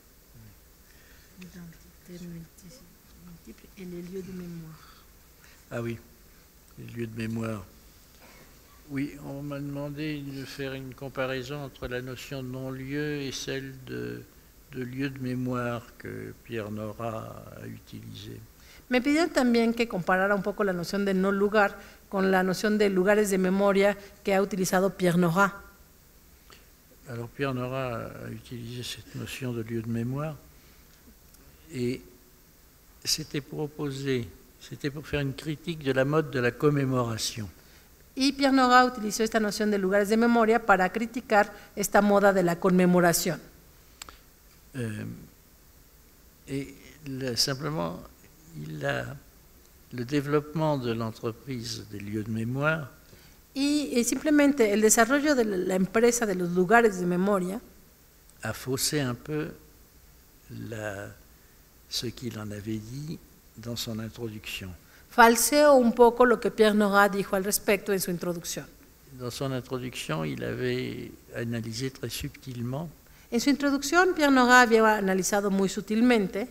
l'identité multiple et les lieux de mémoire. Ah oui, les lieux de mémoire. Oui, on m'a demandé de faire une comparaison entre la notion de non-lieu et celle de lieu de mémoire que Pierre Nora a utilisée. Me pidieron también que comparara un poco la noción de no lugar con la noción de lugares de memoria que ha utilizado Pierre Nora. Alors Pierre Nora a utilisé cette notion de lieu de mémoire et c'était pour faire une critique de la mode de la commémoration. Y Pierre Nora utilizó esta noción de lugares de memoria para criticar esta moda de la conmemoración. Simplement, le développement de l'entreprise des lieux de mémoire Y simplemente el desarrollo de la empresa de los lugares de memoria a faussé un peu ce qu'il en avait dit dans son introduction. falseó un poco lo que Pierre Nora dijo al respecto en su introducción. Dans son introduction, il avait analysé très subtilement En su introducción, Pierre Nora había analizado muy sutilmente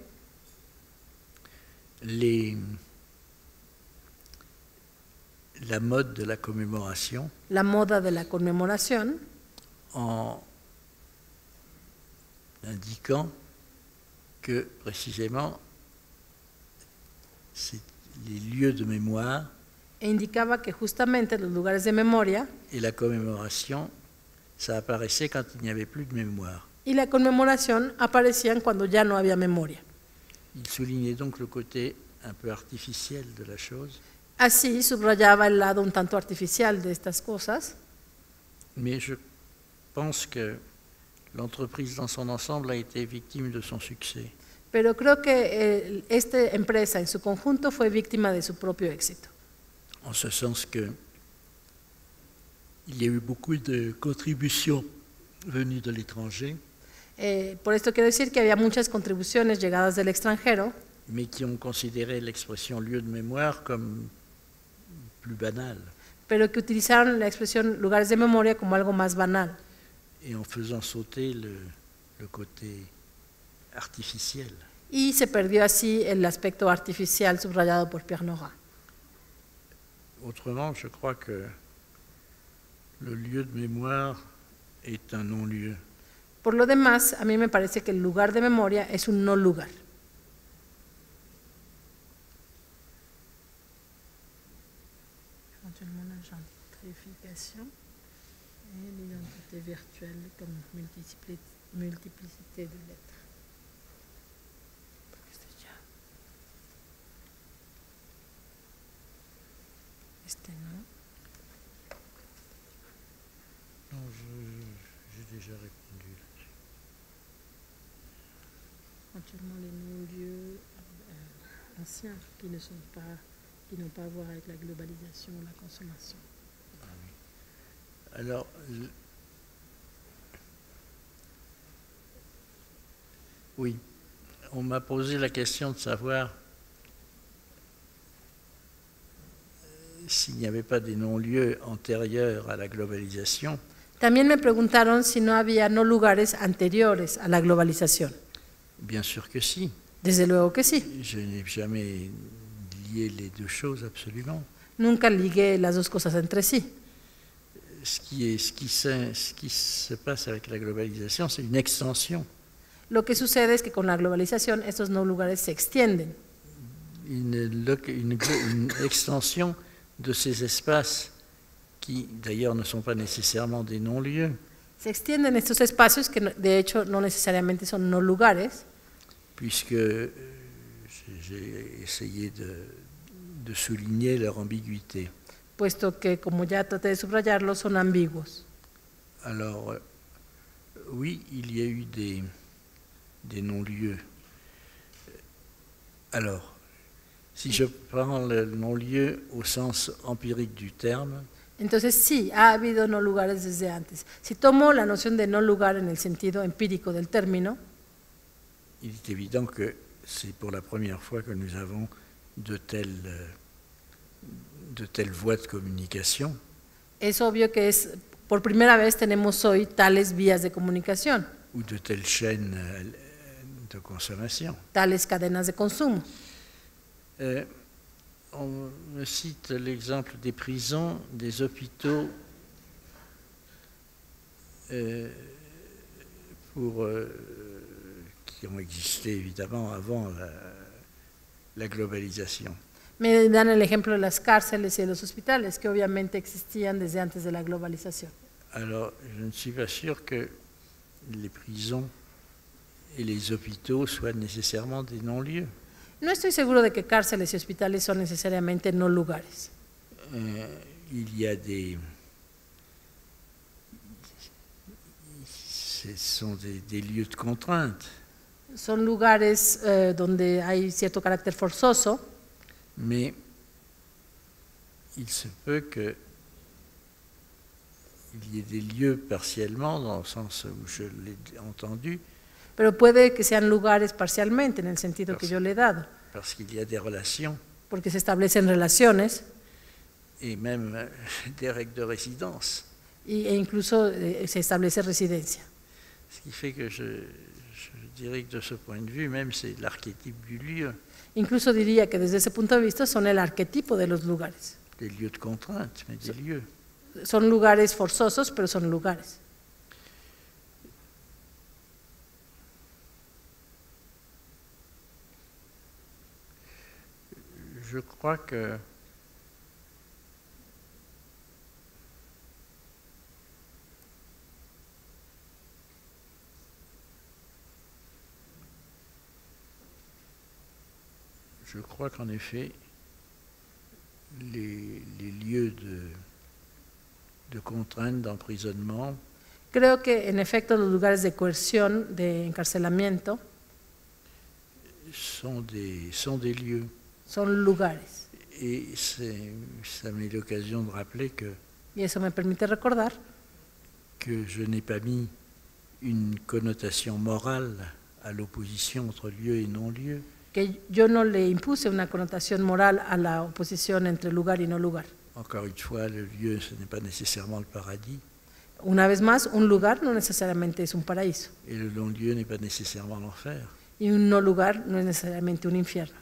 la mode de la commémoration la moda de la conmemoración, en indiquant que précisément les lieux de mémoire e indicaba que justamente los lugares de memoria et la commémoration, ça apparaissait quand il n'y avait plus de mémoire. y la conmemoración aparecían cuando ya no había memoria. Il soulignait donc le côté un peu artificiel de la chose, Así subrayaba el lado un tanto artificial de estas cosas, mais je pense que l'entreprise dans son ensemble a été victime de son succès. pero creo que esta empresa en su conjunto fue víctima de su propio éxito. En ce sens que il y a eu beaucoup de contributions venues de l'étranger, Por esto quiero decir que había muchas contribuciones llegadas del extranjero, mais qui ont considéré l'expression lieu de mémoire comme plus banale, pero que utilizaron la expresión lugares de memoria como algo más banal, et en faisant sauter le côté artificiel. y se perdió así el aspecto artificial subrayado por Pierre Nora. Autrement, je crois que le lieu de mémoire est un non-lieu. Por lo demás, a mí me parece que el lugar de memoria es un no lugar. Éventuellement la gentrification et l'identité virtuelle comme multiplicité de lettres. Este no. Non, j'ai déjà répondu là-dessus. Éventuellement les non-lieux anciens qui n'ont pas à voir avec la globalisation ou la consommation. Alors, oui, on m'a posé la question de savoir s'il n'y avait pas des non-lieux antérieurs à la globalisation. También me preguntaron si no había no lugares anteriores a la globalización. Bien sûr que si. Desde luego que sí. Je n'ai jamais lié les deux choses absolument. Nunca ligué las dos cosas entre sí. Ce qui se passe avec la globalisation, c'est une extension. Lo que sucede es que con la globalización estos no lugares se extienden. Une extension de ces espaces qui, d'ailleurs, ne sont pas nécessairement des non-lieux, Se extienden estos espacios que de hecho no necesariamente son no lugares, puisque j'ai essayé de souligner leur ambiguïté. puesto que, como ya traté de subrayarlo, son ambiguos. Alors, oui, il y a eu des non-lieux. Alors, si je prends le non-lieu au sens empirique du terme, Entonces sí, ha habido no lugares desde antes. Si tomo la noción de no lugar en el sentido empírico del término, il est évident que c'est pour la première fois que nous avons de telles voies de communication. es obvio que es por primera vez tenemos hoy tales vías de comunicación, Ou de telles chaînes de consommation. tales cadenas de consumo. On me cite l'exemple des prisons, des hôpitaux qui ont existé évidemment avant la globalisation. Me dan el ejemplo de las cárceles y de los hospitales, que obviamente existían desde antes de la globalización. Alors, je ne suis pas sûr que les prisons et les hôpitaux soient nécessairement des non-lieux. No estoy seguro de que cárceles y hospitales son necesariamente no lugares. Il y a ce sont des lieux de contrainte, Son lugares donde hay cierto carácter forzoso, mais il se peut qu'il y ait des lieux partiellement, dans le sens où je l'ai entendu, pero puede que sean lugares parcialmente, en el sentido que yo le he dado, parce qu'il y a des relations porque se establecen relaciones et même des règles de résidence. e incluso se establece residencia. Ce qui fait que je dirais que de ce point de vue, même c'est l'archétype du lieu, Incluso diría que desde ese punto de vista son el arquetipo de los lugares. des lieux de contrainte, mais des lieux. Son lugares forzosos, pero son lugares. Je crois que qu'en effet, les lieux de contrainte, d'emprisonnement, Creo que en efecto los lugares de coerción, de encarcelamiento, sont des lieux. son lugares. Et ça m'est l'occasion de rappeler Y eso me permite recordar que je n'ai pas mis une connotation morale à l'opposition entre lieu et non-lieu. que yo no le impuse una connotación moral a la oposición entre lugar y no lugar. Encore une fois, le lieu, ce n'est pas nécessairement le paradis, Una vez más, un lugar no necesariamente es un paraíso et le non-lieu n'est pas nécessairement l'enfer. y un no lugar no es necesariamente un infierno.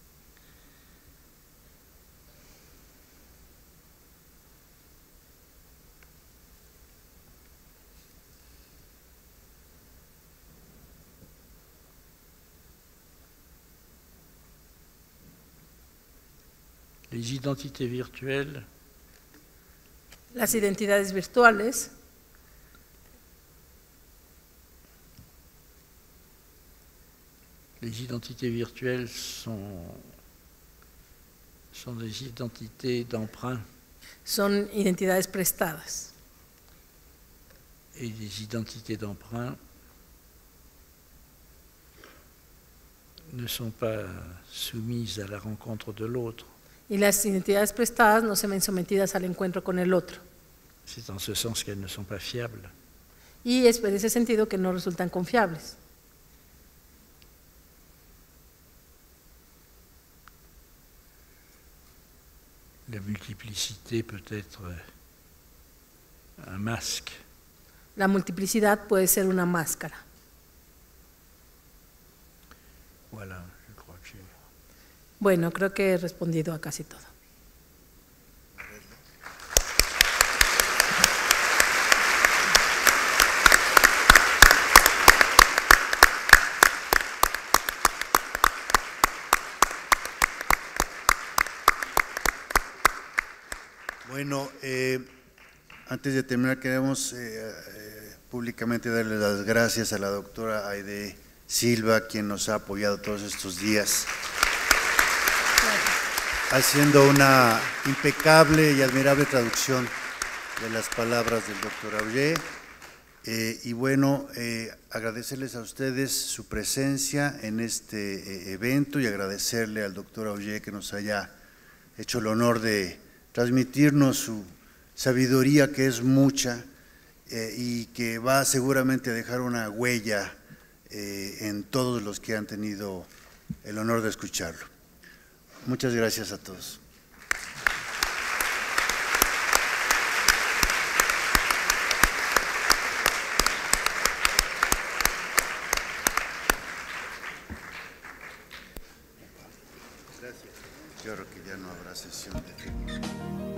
Les identités virtuelles Las identidades virtuales sont des identités d'emprunt son identidades prestadas et les identités d'emprunt ne sont pas soumises à la rencontre de l'autre. y las identidades prestadas no se ven sometidas al encuentro con el otro. C'est en ce sens qu'elles ne sont pas fiables. Y es en ese sentido que no resultan confiables. La multiplicité peut être un masque. La multiplicidad puede ser una máscara. Voilà, je crois que j'ai... Bueno, creo que he respondido a casi todo. Bueno, antes de terminar queremos públicamente darle las gracias a la doctora Aide Silva, quien nos ha apoyado todos estos días, haciendo una impecable y admirable traducción de las palabras del doctor Auger, Y bueno, agradecerles a ustedes su presencia en este evento y agradecerle al doctor Auger que nos haya hecho el honor de transmitirnos su sabiduría, que es mucha, y que va seguramente a dejar una huella en todos los que han tenido el honor de escucharlo. Muchas gracias a todos. Yo creo que ya no habrá sesión de